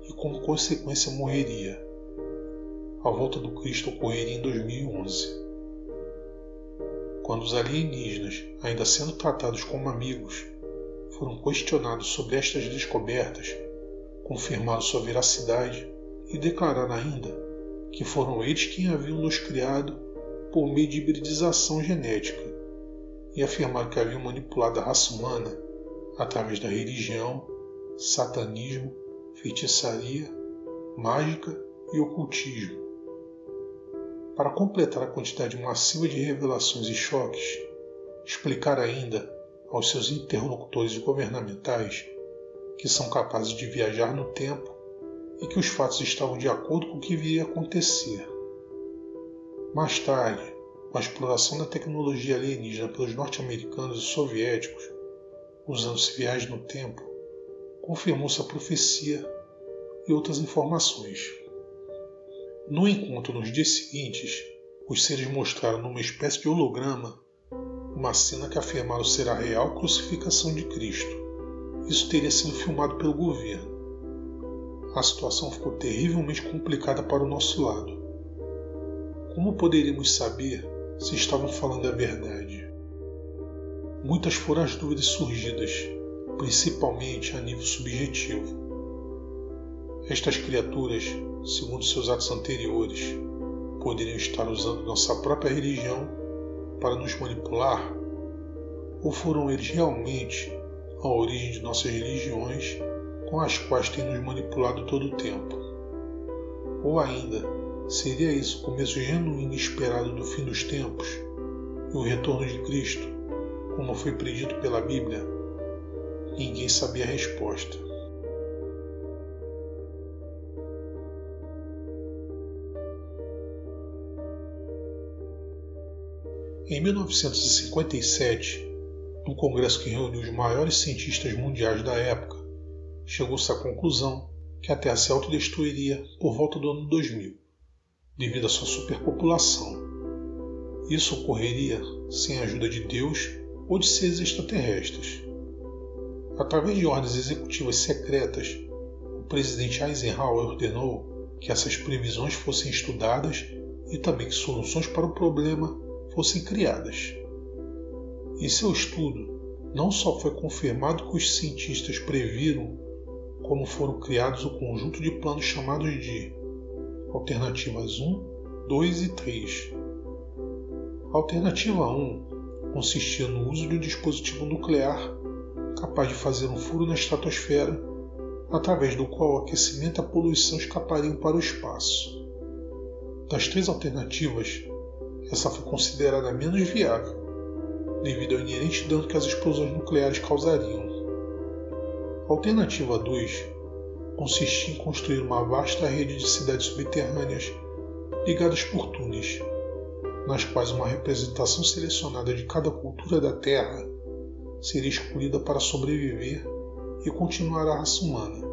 e como consequência morreria. A volta do Cristo ocorreria em dois mil e onze. Quando os alienígenas, ainda sendo tratados como amigos, foram questionados sobre estas descobertas, confirmaram sua veracidade e declararam ainda que foram eles quem haviam nos criado por meio de hibridização genética e afirmaram que haviam manipulado a raça humana através da religião, satanismo, feitiçaria, mágica e ocultismo. Para completar a quantidade massiva de revelações e choques, explicar ainda aos seus interlocutores governamentais que são capazes de viajar no tempo e que os fatos estavam de acordo com o que viria a acontecer. Mais tarde, com a exploração da tecnologia alienígena pelos norte-americanos e soviéticos, usando-se viagens no tempo, confirmou-se a profecia e outras informações. No encontro nos dias seguintes, os seres mostraram numa espécie de holograma uma cena que afirmaram ser a real crucificação de Cristo. Isso teria sido filmado pelo governo. A situação ficou terrivelmente complicada para o nosso lado. Como poderíamos saber se estavam falando a verdade? Muitas foram as dúvidas surgidas, principalmente a nível subjetivo. Estas criaturas, segundo seus atos anteriores, poderiam estar usando nossa própria religião para nos manipular? Ou foram eles realmente a origem de nossas religiões com as quais têm nos manipulado todo o tempo? Ou ainda, seria isso o começo genuíno e esperado do fim dos tempos e o retorno de Cristo, como foi predito pela Bíblia? Ninguém sabia a resposta. Em mil novecentos e cinquenta e sete, no congresso que reuniu os maiores cientistas mundiais da época, chegou-se à conclusão que a Terra se autodestruiria por volta do ano dois mil, devido à sua superpopulação. Isso ocorreria sem a ajuda de Deus ou de seres extraterrestres. Através de ordens executivas secretas, o presidente Eisenhower ordenou que essas previsões fossem estudadas e também que soluções para o problema fossem criadas. Em seu estudo, não só foi confirmado que os cientistas previram, como foram criados o conjunto de planos chamados de Alternativas um, dois e três. A Alternativa um consistia no uso de um dispositivo nuclear capaz de fazer um furo na estratosfera, através do qual o aquecimento e a poluição escapariam para o espaço. Das três alternativas, essa foi considerada a menos viável, devido ao inerente dano que as explosões nucleares causariam. A alternativa dois consistia em construir uma vasta rede de cidades subterrâneas ligadas por túneis, nas quais uma representação selecionada de cada cultura da Terra seria escolhida para sobreviver e continuar a raça humana.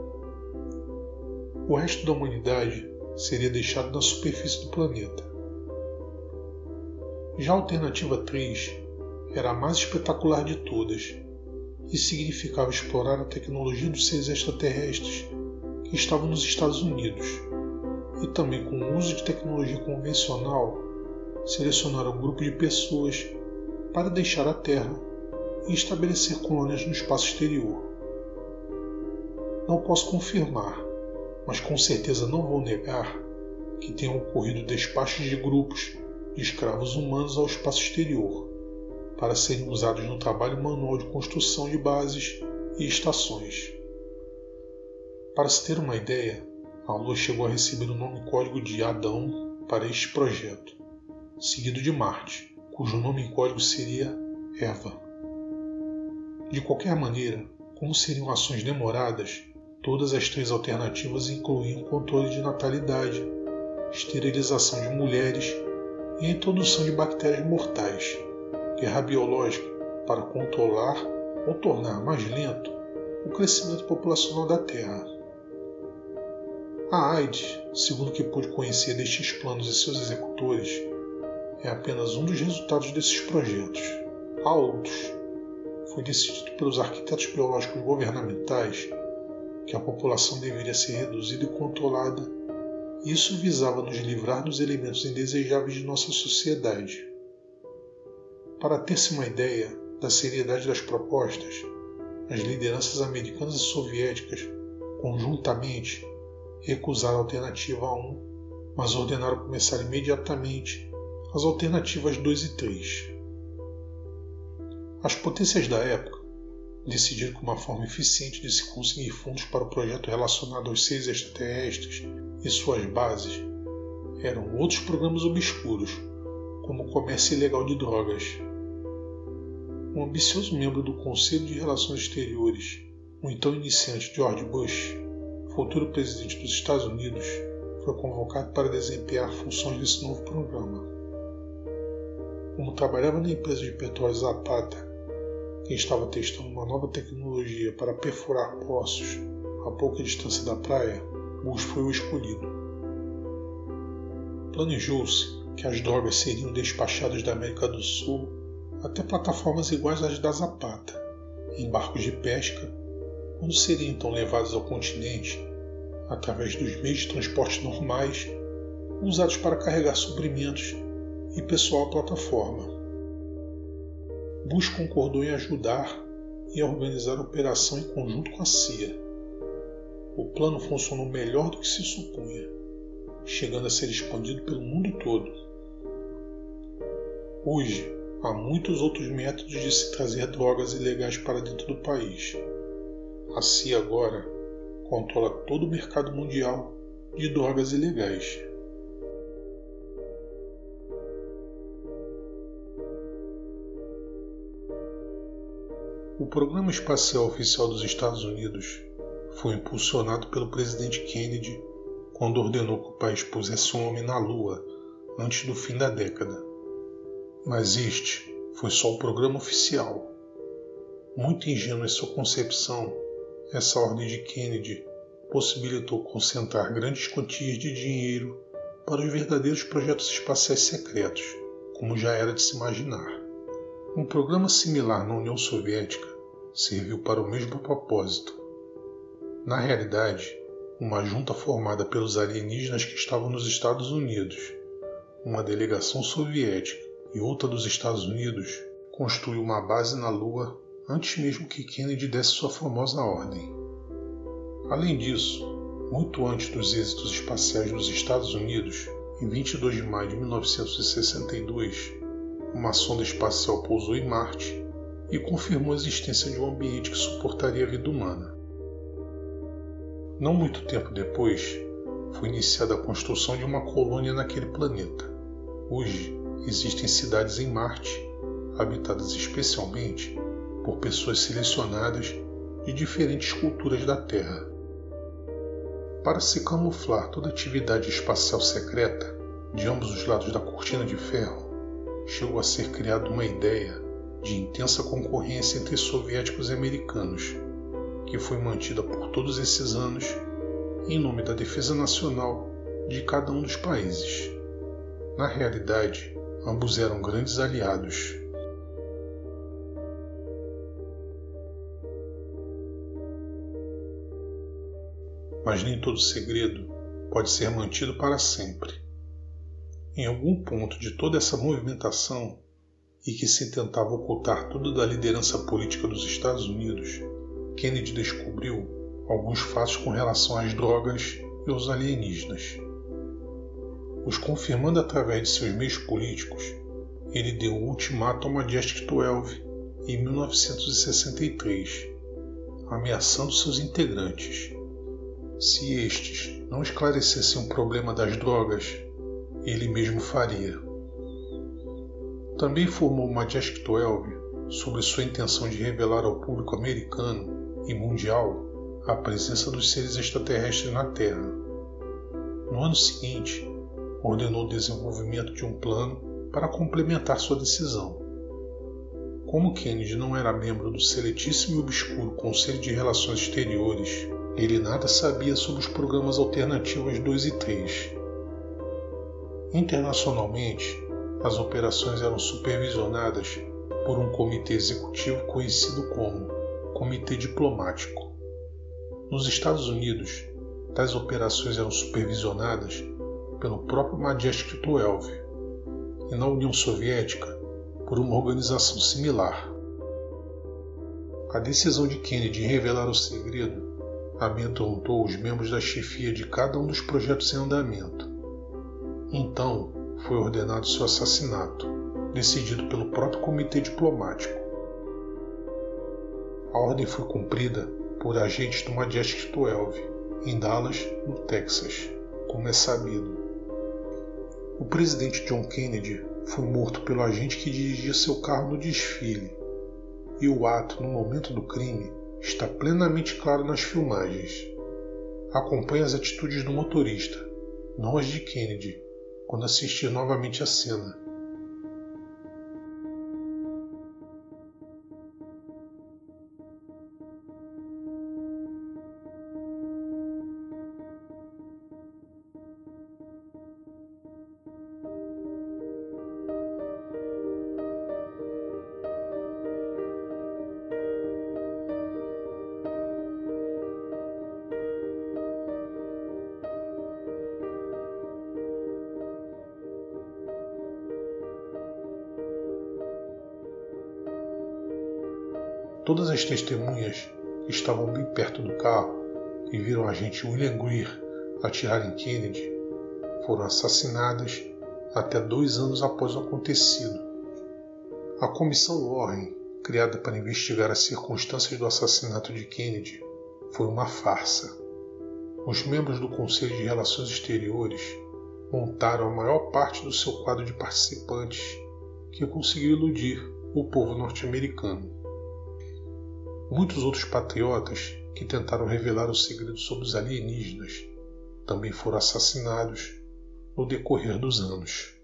O resto da humanidade seria deixado na superfície do planeta. Já a alternativa três era a mais espetacular de todas e significava explorar a tecnologia dos seres extraterrestres que estavam nos Estados Unidos e também, com o uso de tecnologia convencional, selecionar um grupo de pessoas para deixar a Terra e estabelecer colônias no espaço exterior. Não posso confirmar, mas com certeza não vou negar que tenham ocorrido despachos de grupos de escravos humanos ao espaço exterior, para serem usados no trabalho manual de construção de bases e estações. Para se ter uma ideia, a Lua chegou a receber o nome código de Adão para este projeto, seguido de Marte, cujo nome em código seria Eva. De qualquer maneira, como seriam ações demoradas, todas as três alternativas incluíam controle de natalidade, esterilização de mulheres e a introdução de bactérias mortais, guerra biológica para controlar ou tornar mais lento o crescimento populacional da Terra. A AIDS, segundo o que pude conhecer destes planos e seus executores, é apenas um dos resultados desses projetos. Há outros. Foi decidido pelos arquitetos biológicos governamentais que a população deveria ser reduzida e controlada. Isso visava nos livrar dos elementos indesejáveis de nossa sociedade. Para ter-se uma ideia da seriedade das propostas, as lideranças americanas e soviéticas, conjuntamente, recusaram a alternativa um, mas ordenaram começar imediatamente as alternativas dois e três. As potências da época decidiram que uma forma eficiente de se conseguir fundos para o projeto relacionado aos seres extraterrestres e suas bases eram outros programas obscuros, como o comércio ilegal de drogas. Um ambicioso membro do Conselho de Relações Exteriores, o então iniciante George Bush, futuro presidente dos Estados Unidos, foi convocado para desempenhar funções desse novo programa. Como trabalhava na empresa de petróleo Zapata, quem estava testando uma nova tecnologia para perfurar poços a pouca distância da praia, Bush foi o escolhido. Planejou-se que as drogas seriam despachadas da América do Sul até plataformas iguais às da Zapata, em barcos de pesca, quando seriam então levadas ao continente através dos meios de transporte normais usados para carregar suprimentos e pessoal à plataforma. Bush concordou em ajudar e a organizar a operação em conjunto com a C I A. O plano funcionou melhor do que se supunha, chegando a ser expandido pelo mundo todo. Hoje, há muitos outros métodos de se trazer drogas ilegais para dentro do país. A C I A agora controla todo o mercado mundial de drogas ilegais. O programa espacial oficial dos Estados Unidos foi impulsionado pelo presidente Kennedy quando ordenou que o país pusesse um homem na Lua antes do fim da década. Mas este foi só o programa oficial. Muito ingênua em sua concepção, essa ordem de Kennedy possibilitou concentrar grandes quantias de dinheiro para os verdadeiros projetos espaciais secretos, como já era de se imaginar. Um programa similar na União Soviética serviu para o mesmo propósito. Na realidade, uma junta formada pelos alienígenas que estavam nos Estados Unidos, uma delegação soviética e outra dos Estados Unidos construiu uma base na Lua antes mesmo que Kennedy desse sua famosa ordem. Além disso, muito antes dos êxitos espaciais dos Estados Unidos, em vinte e dois de maio de mil novecentos e sessenta e dois, uma sonda espacial pousou em Marte e confirmou a existência de um ambiente que suportaria a vida humana. Não muito tempo depois, foi iniciada a construção de uma colônia naquele planeta. Hoje, existem cidades em Marte, habitadas especialmente por pessoas selecionadas de diferentes culturas da Terra. Para se camuflar toda atividade espacial secreta de ambos os lados da cortina de ferro, chegou a ser criada uma ideia de intensa concorrência entre soviéticos e americanos, que foi mantida por todos esses anos em nome da defesa nacional de cada um dos países. Na realidade, ambos eram grandes aliados. Mas nem todo segredo pode ser mantido para sempre. Em algum ponto de toda essa movimentação, e que se tentava ocultar tudo da liderança política dos Estados Unidos, Kennedy descobriu alguns fatos com relação às drogas e aos alienígenas. Os confirmando através de seus meios políticos, ele deu o ultimato ao Majestic doze em mil novecentos e sessenta e três, ameaçando seus integrantes. Se estes não esclarecessem o problema das drogas, ele mesmo faria. Também informou o Majestic doze sobre sua intenção de revelar ao público americano e mundial a presença dos seres extraterrestres na Terra. No ano seguinte, ordenou o desenvolvimento de um plano para complementar sua decisão. Como Kennedy não era membro do seletíssimo e obscuro Conselho de Relações Exteriores, ele nada sabia sobre os programas alternativos dois e três. Internacionalmente, as operações eram supervisionadas por um comitê executivo conhecido como Comitê Diplomático. Nos Estados Unidos, tais operações eram supervisionadas pelo próprio Majestic doze e na União Soviética por uma organização similar. A decisão de Kennedy em revelar o segredo amedrontou os membros da chefia de cada um dos projetos em andamento. Então, foi ordenado seu assassinato, decidido pelo próprio comitê diplomático. A ordem foi cumprida por agentes do Majestic doze em Dallas, no Texas, como é sabido. O presidente John Kennedy foi morto pelo agente que dirigia seu carro no desfile, e o ato no momento do crime está plenamente claro nas filmagens. Acompanhe as atitudes do motorista, não as de Kennedy, quando assistir novamente a cena. Todas as testemunhas que estavam bem perto do carro e viram o agente William Greer atirar em Kennedy foram assassinadas até dois anos após o acontecido. A comissão Warren, criada para investigar as circunstâncias do assassinato de Kennedy, foi uma farsa. Os membros do Conselho de Relações Exteriores montaram a maior parte do seu quadro de participantes, que conseguiu iludir o povo norte-americano. Muitos outros patriotas que tentaram revelar o segredo sobre os alienígenas também foram assassinados no decorrer dos anos.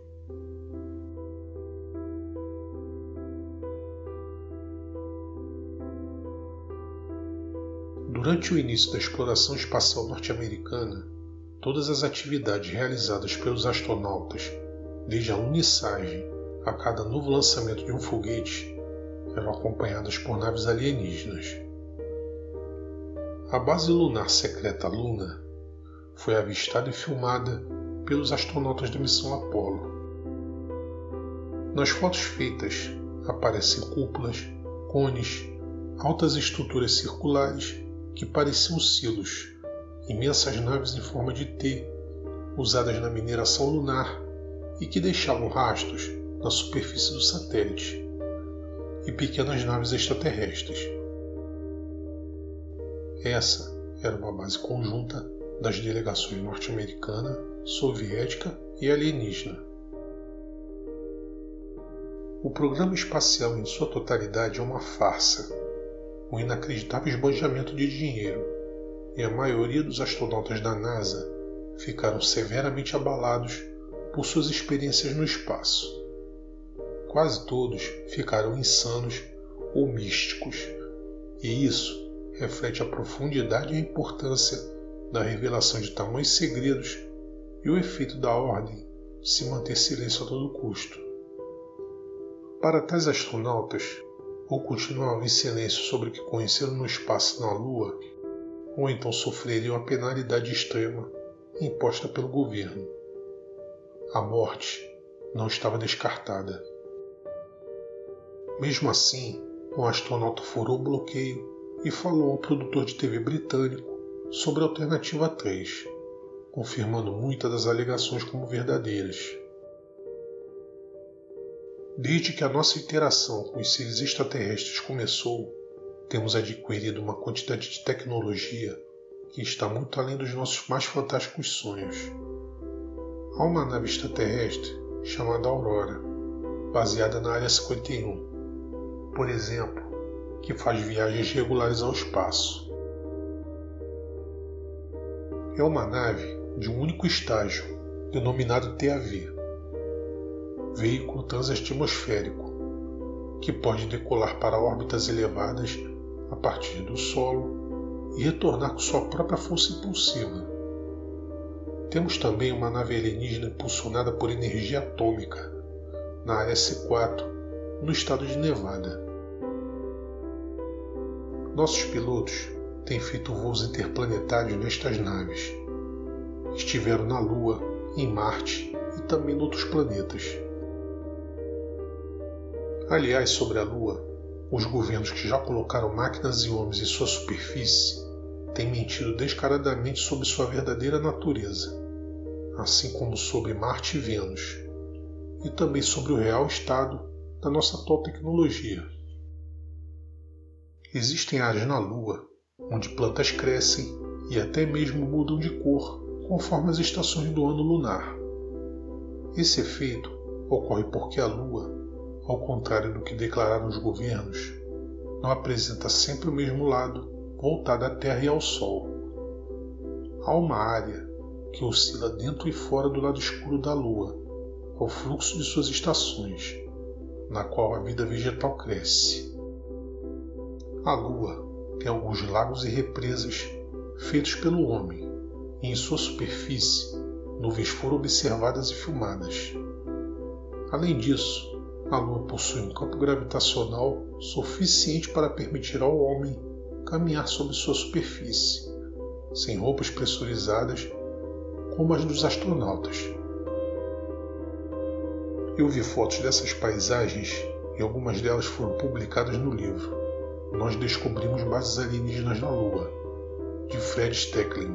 Durante o início da exploração espacial norte-americana, todas as atividades realizadas pelos astronautas, desde a alunissagem a cada novo lançamento de um foguete, eram acompanhadas por naves alienígenas. A base lunar secreta Luna foi avistada e filmada pelos astronautas da missão Apollo. Nas fotos feitas aparecem cúpulas, cones, altas estruturas circulares que pareciam silos, imensas naves em forma de T, usadas na mineração lunar e que deixavam rastros na superfície do satélite, e pequenas naves extraterrestres. Essa era uma base conjunta das delegações norte-americana, soviética e alienígena. O programa espacial em sua totalidade é uma farsa, um inacreditável esbanjamento de dinheiro, e a maioria dos astronautas da NASA ficaram severamente abalados por suas experiências no espaço. Quase todos ficaram insanos ou místicos, e isso reflete a profundidade e a importância da revelação de tamanhos segredos e o efeito da ordem de se manter silêncio a todo custo. Para tais astronautas, ou continuavam em silêncio sobre o que conheceram no espaço e na Lua, ou então sofreriam a penalidade extrema imposta pelo governo. A morte não estava descartada. Mesmo assim, o astronauta furou o bloqueio e falou ao produtor de T V britânico sobre a alternativa três, confirmando muitas das alegações como verdadeiras. Desde que a nossa interação com os seres extraterrestres começou, temos adquirido uma quantidade de tecnologia que está muito além dos nossos mais fantásticos sonhos. Há uma nave extraterrestre chamada Aurora, baseada na Área cinquenta e um, por exemplo, que faz viagens regulares ao espaço. É uma nave de um único estágio, denominado T A V, veículo transatmosférico, que pode decolar para órbitas elevadas a partir do solo e retornar com sua própria força impulsiva. Temos também uma nave alienígena impulsionada por energia atômica, na Área C quatro, no estado de Nevada. Nossos pilotos têm feito voos interplanetários nestas naves. Estiveram na Lua, em Marte e também em outros planetas. Aliás, sobre a Lua, os governos que já colocaram máquinas e homens em sua superfície têm mentido descaradamente sobre sua verdadeira natureza, assim como sobre Marte e Vênus, e também sobre o real estado da nossa atual tecnologia. Existem áreas na Lua onde plantas crescem e até mesmo mudam de cor conforme as estações do ano lunar. Esse efeito ocorre porque a Lua, ao contrário do que declararam os governos, não apresenta sempre o mesmo lado voltado à Terra e ao Sol. Há uma área que oscila dentro e fora do lado escuro da Lua, ao fluxo de suas estações, na qual a vida vegetal cresce. A Lua tem alguns lagos e represas feitos pelo homem, e em sua superfície nuvens foram observadas e filmadas. Além disso, a Lua possui um campo gravitacional suficiente para permitir ao homem caminhar sobre sua superfície, sem roupas pressurizadas como as dos astronautas. Eu vi fotos dessas paisagens e algumas delas foram publicadas no livro Nós Descobrimos Bases Alienígenas na Lua, de Fred Stecklin.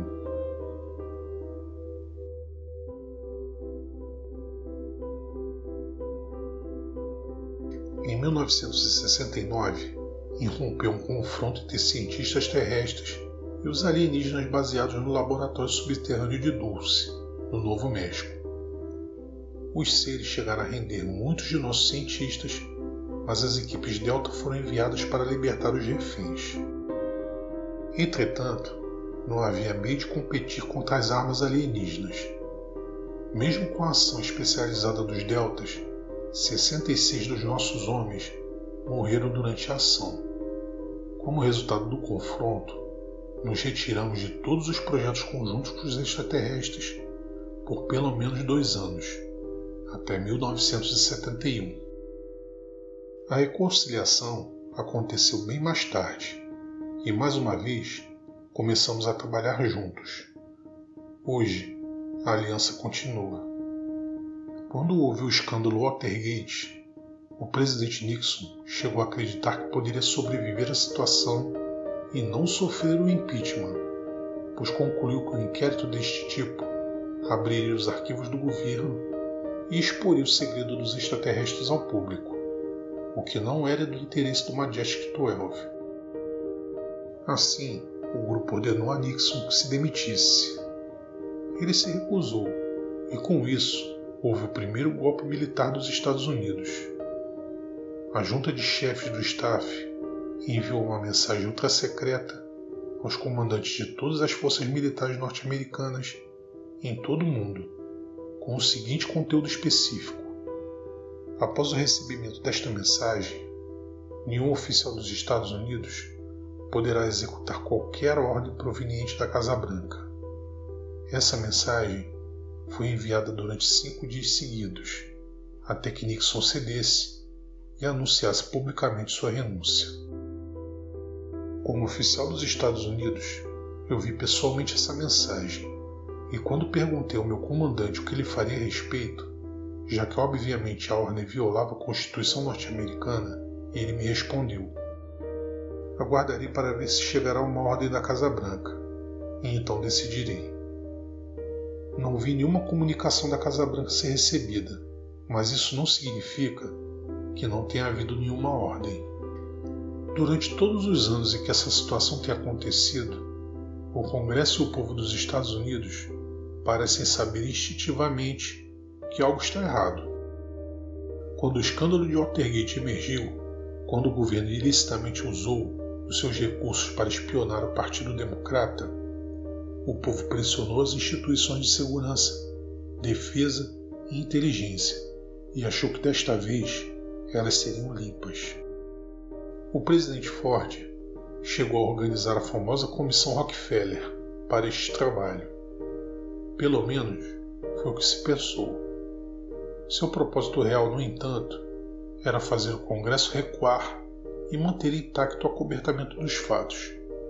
Em mil novecentos e sessenta e nove, irrompeu um confronto entre cientistas terrestres e os alienígenas baseados no laboratório subterrâneo de Dulce, no Novo México. Os seres chegaram a render muitos de nossos cientistas, mas as equipes Delta foram enviadas para libertar os reféns. Entretanto, não havia meio de competir contra as armas alienígenas. Mesmo com a ação especializada dos Deltas, sessenta e seis dos nossos homens morreram durante a ação. Como resultado do confronto, nos retiramos de todos os projetos conjuntos com os extraterrestres por pelo menos dois anos, até mil novecentos e setenta e um. A reconciliação aconteceu bem mais tarde, e mais uma vez começamos a trabalhar juntos. Hoje, a aliança continua. Quando houve o escândalo Watergate, o presidente Nixon chegou a acreditar que poderia sobreviver à situação e não sofrer o impeachment, pois concluiu que um inquérito deste tipo abriria os arquivos do governo e exporia o segredo dos extraterrestres ao público, o que não era do interesse do Majestic doze. Assim, o grupo ordenou a Nixon que se demitisse. Ele se recusou, e com isso houve o primeiro golpe militar dos Estados Unidos. A junta de chefes do staff enviou uma mensagem ultra-secreta aos comandantes de todas as forças militares norte-americanas em todo o mundo, com o seguinte conteúdo específico: após o recebimento desta mensagem, nenhum oficial dos Estados Unidos poderá executar qualquer ordem proveniente da Casa Branca. Essa mensagem foi enviada durante cinco dias seguidos, até que Nixon cedesse e anunciasse publicamente sua renúncia. Como oficial dos Estados Unidos, eu vi pessoalmente essa mensagem, e quando perguntei ao meu comandante o que ele faria a respeito, já que obviamente a ordem violava a Constituição norte-americana, ele me respondeu: aguardarei para ver se chegará uma ordem da Casa Branca, e então decidirei. Não vi nenhuma comunicação da Casa Branca ser recebida, mas isso não significa que não tenha havido nenhuma ordem. Durante todos os anos em que essa situação tem acontecido, o Congresso e o povo dos Estados Unidos parecem saber instintivamente que algo está errado. Quando o escândalo de Watergate emergiu, quando o governo ilicitamente usou os seus recursos para espionar o Partido Democrata, o povo pressionou as instituições de segurança, defesa e inteligência e achou que desta vez elas seriam limpas. O presidente Ford chegou a organizar a famosa Comissão Rockefeller para este trabalho. Pelo menos foi o que se pensou. Seu propósito real, no entanto, era fazer o Congresso recuar e manter intacto o acobertamento dos fatos,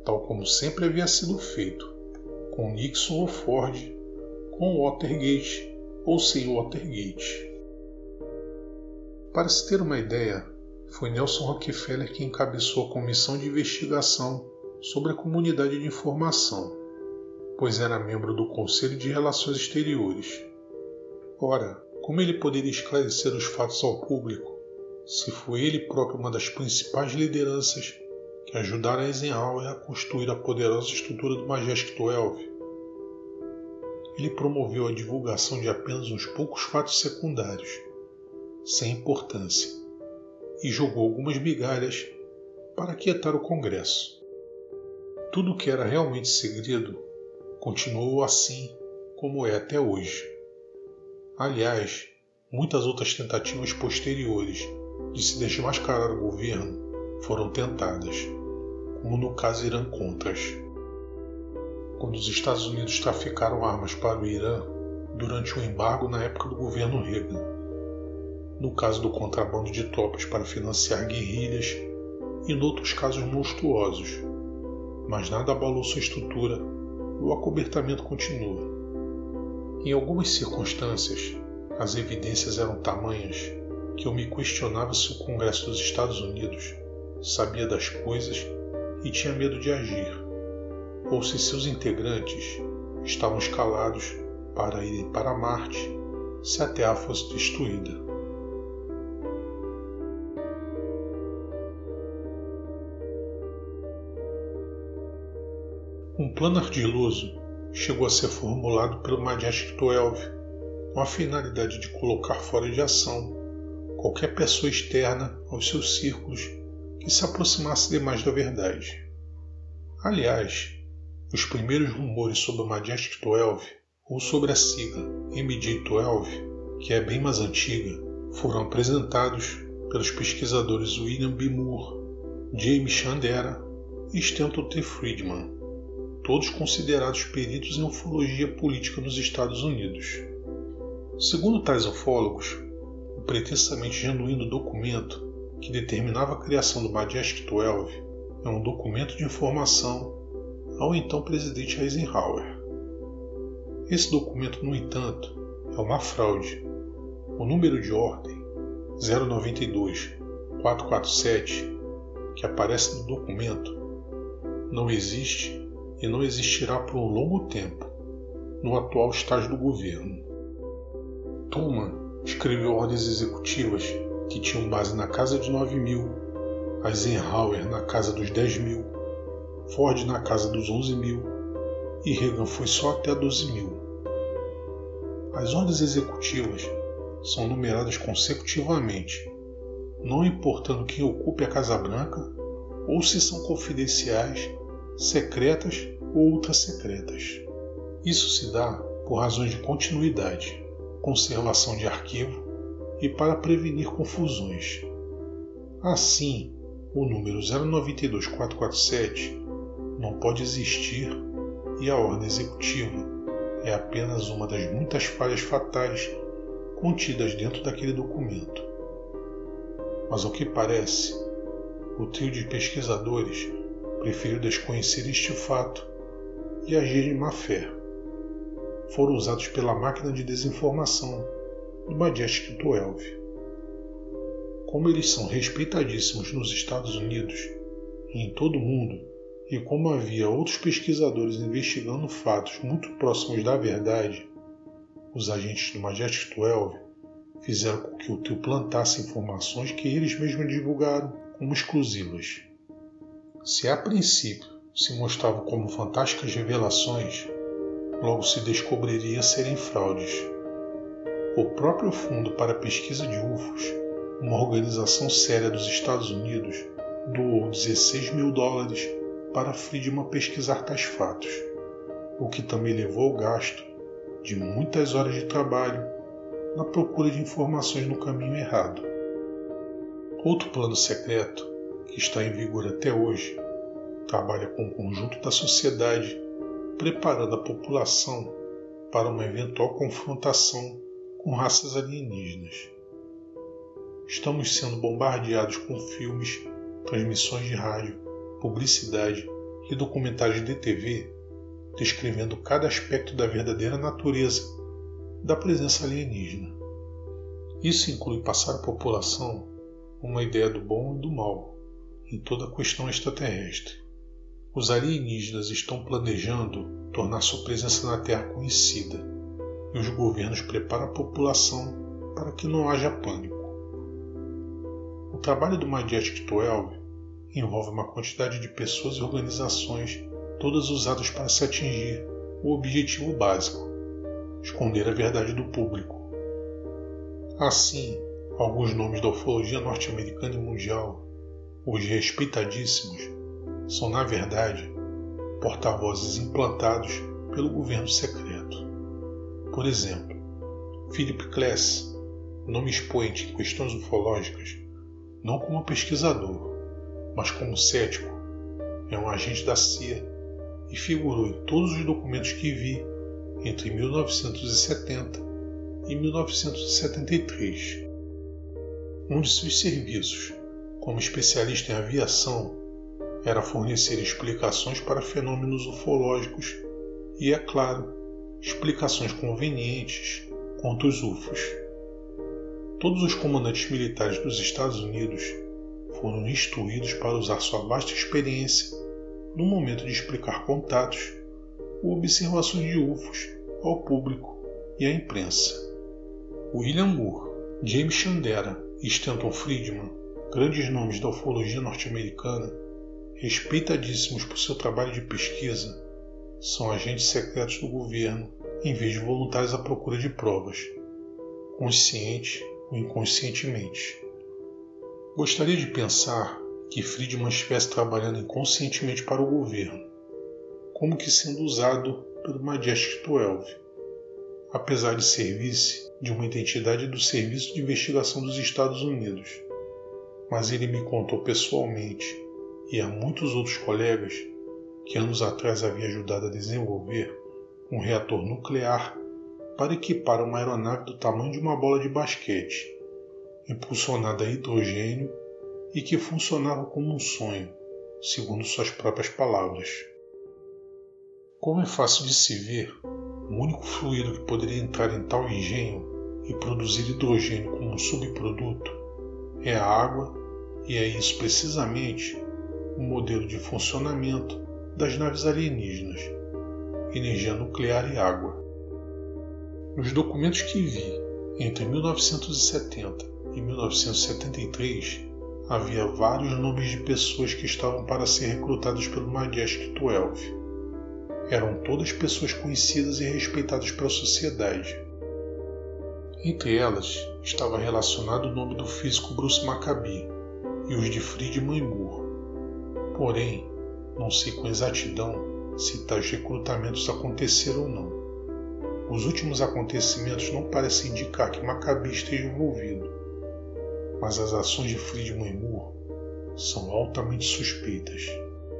tal como sempre havia sido feito, com Nixon ou Ford, com Watergate ou sem Watergate. Para se ter uma ideia, foi Nelson Rockefeller quem encabeçou a comissão de investigação sobre a comunidade de informação, pois era membro do Conselho de Relações Exteriores. Ora, como ele poderia esclarecer os fatos ao público, se foi ele próprio uma das principais lideranças que ajudaram Eisenhower a construir a poderosa estrutura do Majestic doze? Ele promoveu a divulgação de apenas uns poucos fatos secundários, sem importância, e jogou algumas migalhas para aquietar o Congresso. Tudo que era realmente segredo continuou assim como é até hoje. Aliás, muitas outras tentativas posteriores de se desmascarar o governo foram tentadas, como no caso Irã-Contras, quando os Estados Unidos traficaram armas para o Irã durante o embargo na época do governo Reagan, no caso do contrabando de tropas para financiar guerrilhas e noutros casos monstruosos, mas nada abalou sua estrutura e o acobertamento continua. Em algumas circunstâncias, as evidências eram tamanhas que eu me questionava se o Congresso dos Estados Unidos sabia das coisas e tinha medo de agir, ou se seus integrantes estavam escalados para irem para Marte se a Terra fosse destruída. Um plano ardiloso chegou a ser formulado pelo Majestic doze com a finalidade de colocar fora de ação qualquer pessoa externa aos seus círculos que se aproximasse demais da verdade. Aliás, os primeiros rumores sobre o Majestic doze, ou sobre a sigla M J doze, que é bem mais antiga, foram apresentados pelos pesquisadores William B. Moore, James Shandera e Stanton T. Friedman, todos considerados peritos em ufologia política nos Estados Unidos. Segundo tais ufólogos, o pretensamente genuíno documento que determinava a criação do Majestic doze é um documento de informação ao então presidente Eisenhower. Esse documento, no entanto, é uma fraude. O número de ordem zero nove dois quatro quatro sete, que aparece no documento, não existe e não existirá por um longo tempo no atual estágio do governo. Truman escreveu ordens executivas que tinham base na casa de nove mil, Eisenhower na casa dos dez mil, Ford na casa dos onze mil e Reagan foi só até doze mil. As ordens executivas são numeradas consecutivamente, não importando quem ocupe a Casa Branca ou se são confidenciais, secretas ou ultra-secretas. Isso se dá por razões de continuidade, conservação de arquivo e para prevenir confusões. Assim, o número zero nove dois quatro quatro sete não pode existir e a ordem executiva é apenas uma das muitas falhas fatais contidas dentro daquele documento. Mas ao que parece, o trio de pesquisadores preferiu desconhecer este fato e agir em má fé. Foram usados pela máquina de desinformação do Majestic doze. Como eles são respeitadíssimos nos Estados Unidos e em todo o mundo, e como havia outros pesquisadores investigando fatos muito próximos da verdade, os agentes do Majestic doze fizeram com que o trio plantasse informações que eles mesmos divulgaram como exclusivas. Se a princípio se mostravam como fantásticas revelações, logo se descobriria serem fraudes. O próprio Fundo para a Pesquisa de U F Os, uma organização séria dos Estados Unidos, doou dezesseis mil dólares para Friedman pesquisar tais fatos, o que também levou ao gasto de muitas horas de trabalho na procura de informações no caminho errado. Outro plano secreto, que está em vigor até hoje, trabalha com o conjunto da sociedade, preparando a população para uma eventual confrontação com raças alienígenas. Estamos sendo bombardeados com filmes, transmissões de rádio, publicidade e documentários de T V descrevendo cada aspecto da verdadeira natureza da presença alienígena. Isso inclui passar à população uma ideia do bom e do mal em toda a questão extraterrestre. Os alienígenas estão planejando tornar sua presença na Terra conhecida e os governos preparam a população para que não haja pânico. O trabalho do Majestic doze envolve uma quantidade de pessoas e organizações, todas usadas para se atingir o objetivo básico: esconder a verdade do público. Assim, alguns nomes da ufologia norte-americana e mundial, hoje respeitadíssimos, são na verdade porta-vozes implantados pelo governo secreto. Por exemplo, Philip Klass, nome expoente em questões ufológicas, não como pesquisador, mas como cético, é um agente da C I A e figurou em todos os documentos que vi entre mil novecentos e setenta e mil novecentos e setenta e três. Um de seus serviços, como especialista em aviação, era fornecer explicações para fenômenos ufológicos e, é claro, explicações convenientes quanto aos U F Os. Todos os comandantes militares dos Estados Unidos foram instruídos para usar sua vasta experiência no momento de explicar contatos ou observações de U F Os ao público e à imprensa. William Moore, James Shandera e Stanton Friedman, grandes nomes da ufologia norte-americana, respeitadíssimos por seu trabalho de pesquisa, são agentes secretos do governo em vez de voluntários à procura de provas, consciente ou inconscientemente. Gostaria de pensar que Friedman estivesse trabalhando inconscientemente para o governo, como que sendo usado pelo Majestic doze, apesar de servir-se de uma identidade do Serviço de Investigação dos Estados Unidos. Mas ele me contou pessoalmente, e a muitos outros colegas, que anos atrás havia ajudado a desenvolver um reator nuclear para equipar uma aeronave do tamanho de uma bola de basquete, impulsionada a hidrogênio e que funcionava como um sonho, segundo suas próprias palavras. Como é fácil de se ver, o único fluido que poderia entrar em tal engenho e produzir hidrogênio como um subproduto é a água, e é isso precisamente o modelo de funcionamento das naves alienígenas: energia nuclear e água. Nos documentos que vi entre mil novecentos e setenta e mil novecentos e setenta e três, havia vários nomes de pessoas que estavam para ser recrutadas pelo Majestic doze. Eram todas pessoas conhecidas e respeitadas pela sociedade. Entre elas estava relacionado o nome do físico Bruce Maccabee e os de Friedman e Moore. Porém, não sei com exatidão se tais recrutamentos aconteceram ou não. Os últimos acontecimentos não parecem indicar que Maccabee esteja envolvido, mas as ações de Friedman e Moore são altamente suspeitas.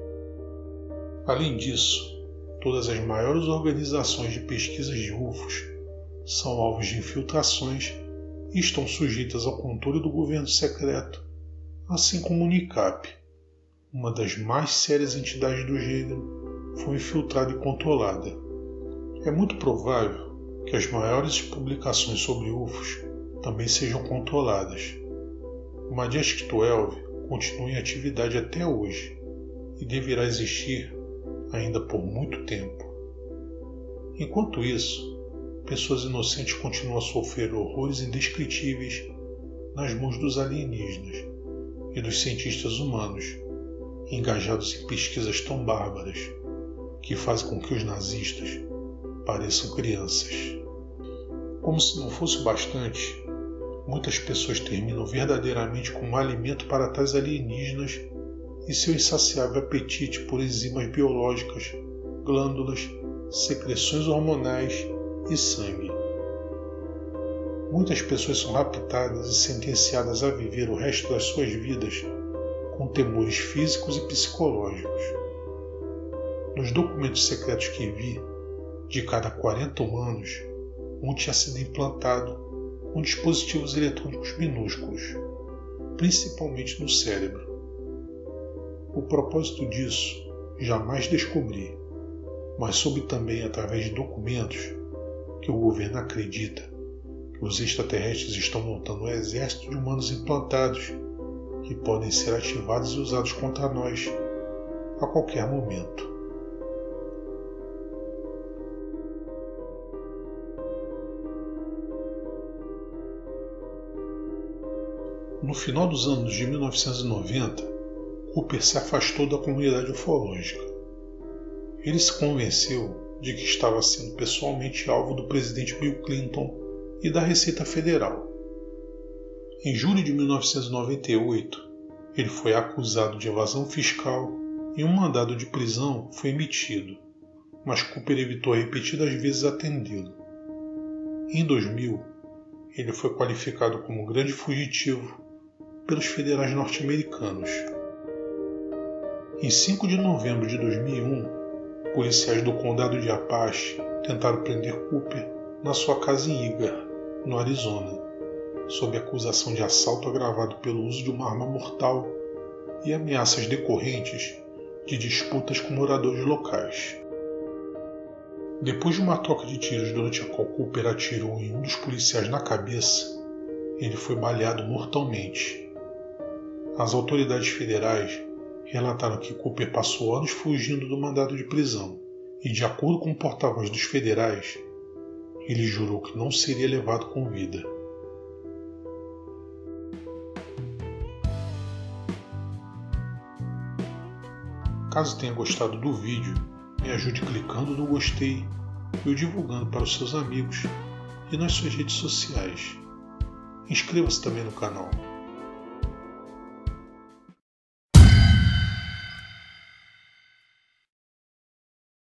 Além disso, todas as maiores organizações de pesquisas de U F Os são alvos de infiltrações e estão sujeitas ao controle do governo secreto, assim como o NICAP, uma das mais sérias entidades do gênero, foi infiltrada e controlada. É muito provável que as maiores publicações sobre U F Os também sejam controladas. O Majestic doze continua em atividade até hoje e deverá existir ainda por muito tempo. Enquanto isso, pessoas inocentes continuam a sofrer horrores indescritíveis nas mãos dos alienígenas e dos cientistas humanos, engajados em pesquisas tão bárbaras que fazem com que os nazistas pareçam crianças. Como se não fosse bastante, muitas pessoas terminam verdadeiramente como alimento para tais alienígenas e seu insaciável apetite por enzimas biológicas, glândulas, secreções hormonais e sangue. Muitas pessoas são raptadas e sentenciadas a viver o resto das suas vidas com temores físicos e psicológicos. Nos documentos secretos que vi, de cada quarenta humanos, um tinha sido implantado com dispositivos eletrônicos minúsculos, principalmente no cérebro. O propósito disso jamais descobri, mas soube também através de documentos que o governo acredita que os extraterrestres estão montando um exército de humanos implantados que podem ser ativados e usados contra nós a qualquer momento. No final dos anos de mil novecentos e noventa, Cooper se afastou da comunidade ufológica. Ele se convenceu de que estava sendo pessoalmente alvo do presidente Bill Clinton e da Receita Federal. Em julho de mil novecentos e noventa e oito, ele foi acusado de evasão fiscal e um mandado de prisão foi emitido, mas Cooper evitou repetidas vezes atendê-lo. Em dois mil, ele foi qualificado como grande fugitivo pelos federais norte-americanos. Em cinco de novembro de dois mil e um, policiais do condado de Apache tentaram prender Cooper na sua casa em Eagar, no Arizona, sob acusação de assalto agravado pelo uso de uma arma mortal e ameaças decorrentes de disputas com moradores locais. Depois de uma troca de tiros durante a qual Cooper atirou em um dos policiais na cabeça, ele foi baleado mortalmente. As autoridades federais relataram que Cooper passou anos fugindo do mandado de prisão e, de acordo com o porta-voz dos federais, ele jurou que não seria levado com vida. Caso tenha gostado do vídeo, me ajude clicando no gostei e o divulgando para os seus amigos e nas suas redes sociais. Inscreva-se também no canal.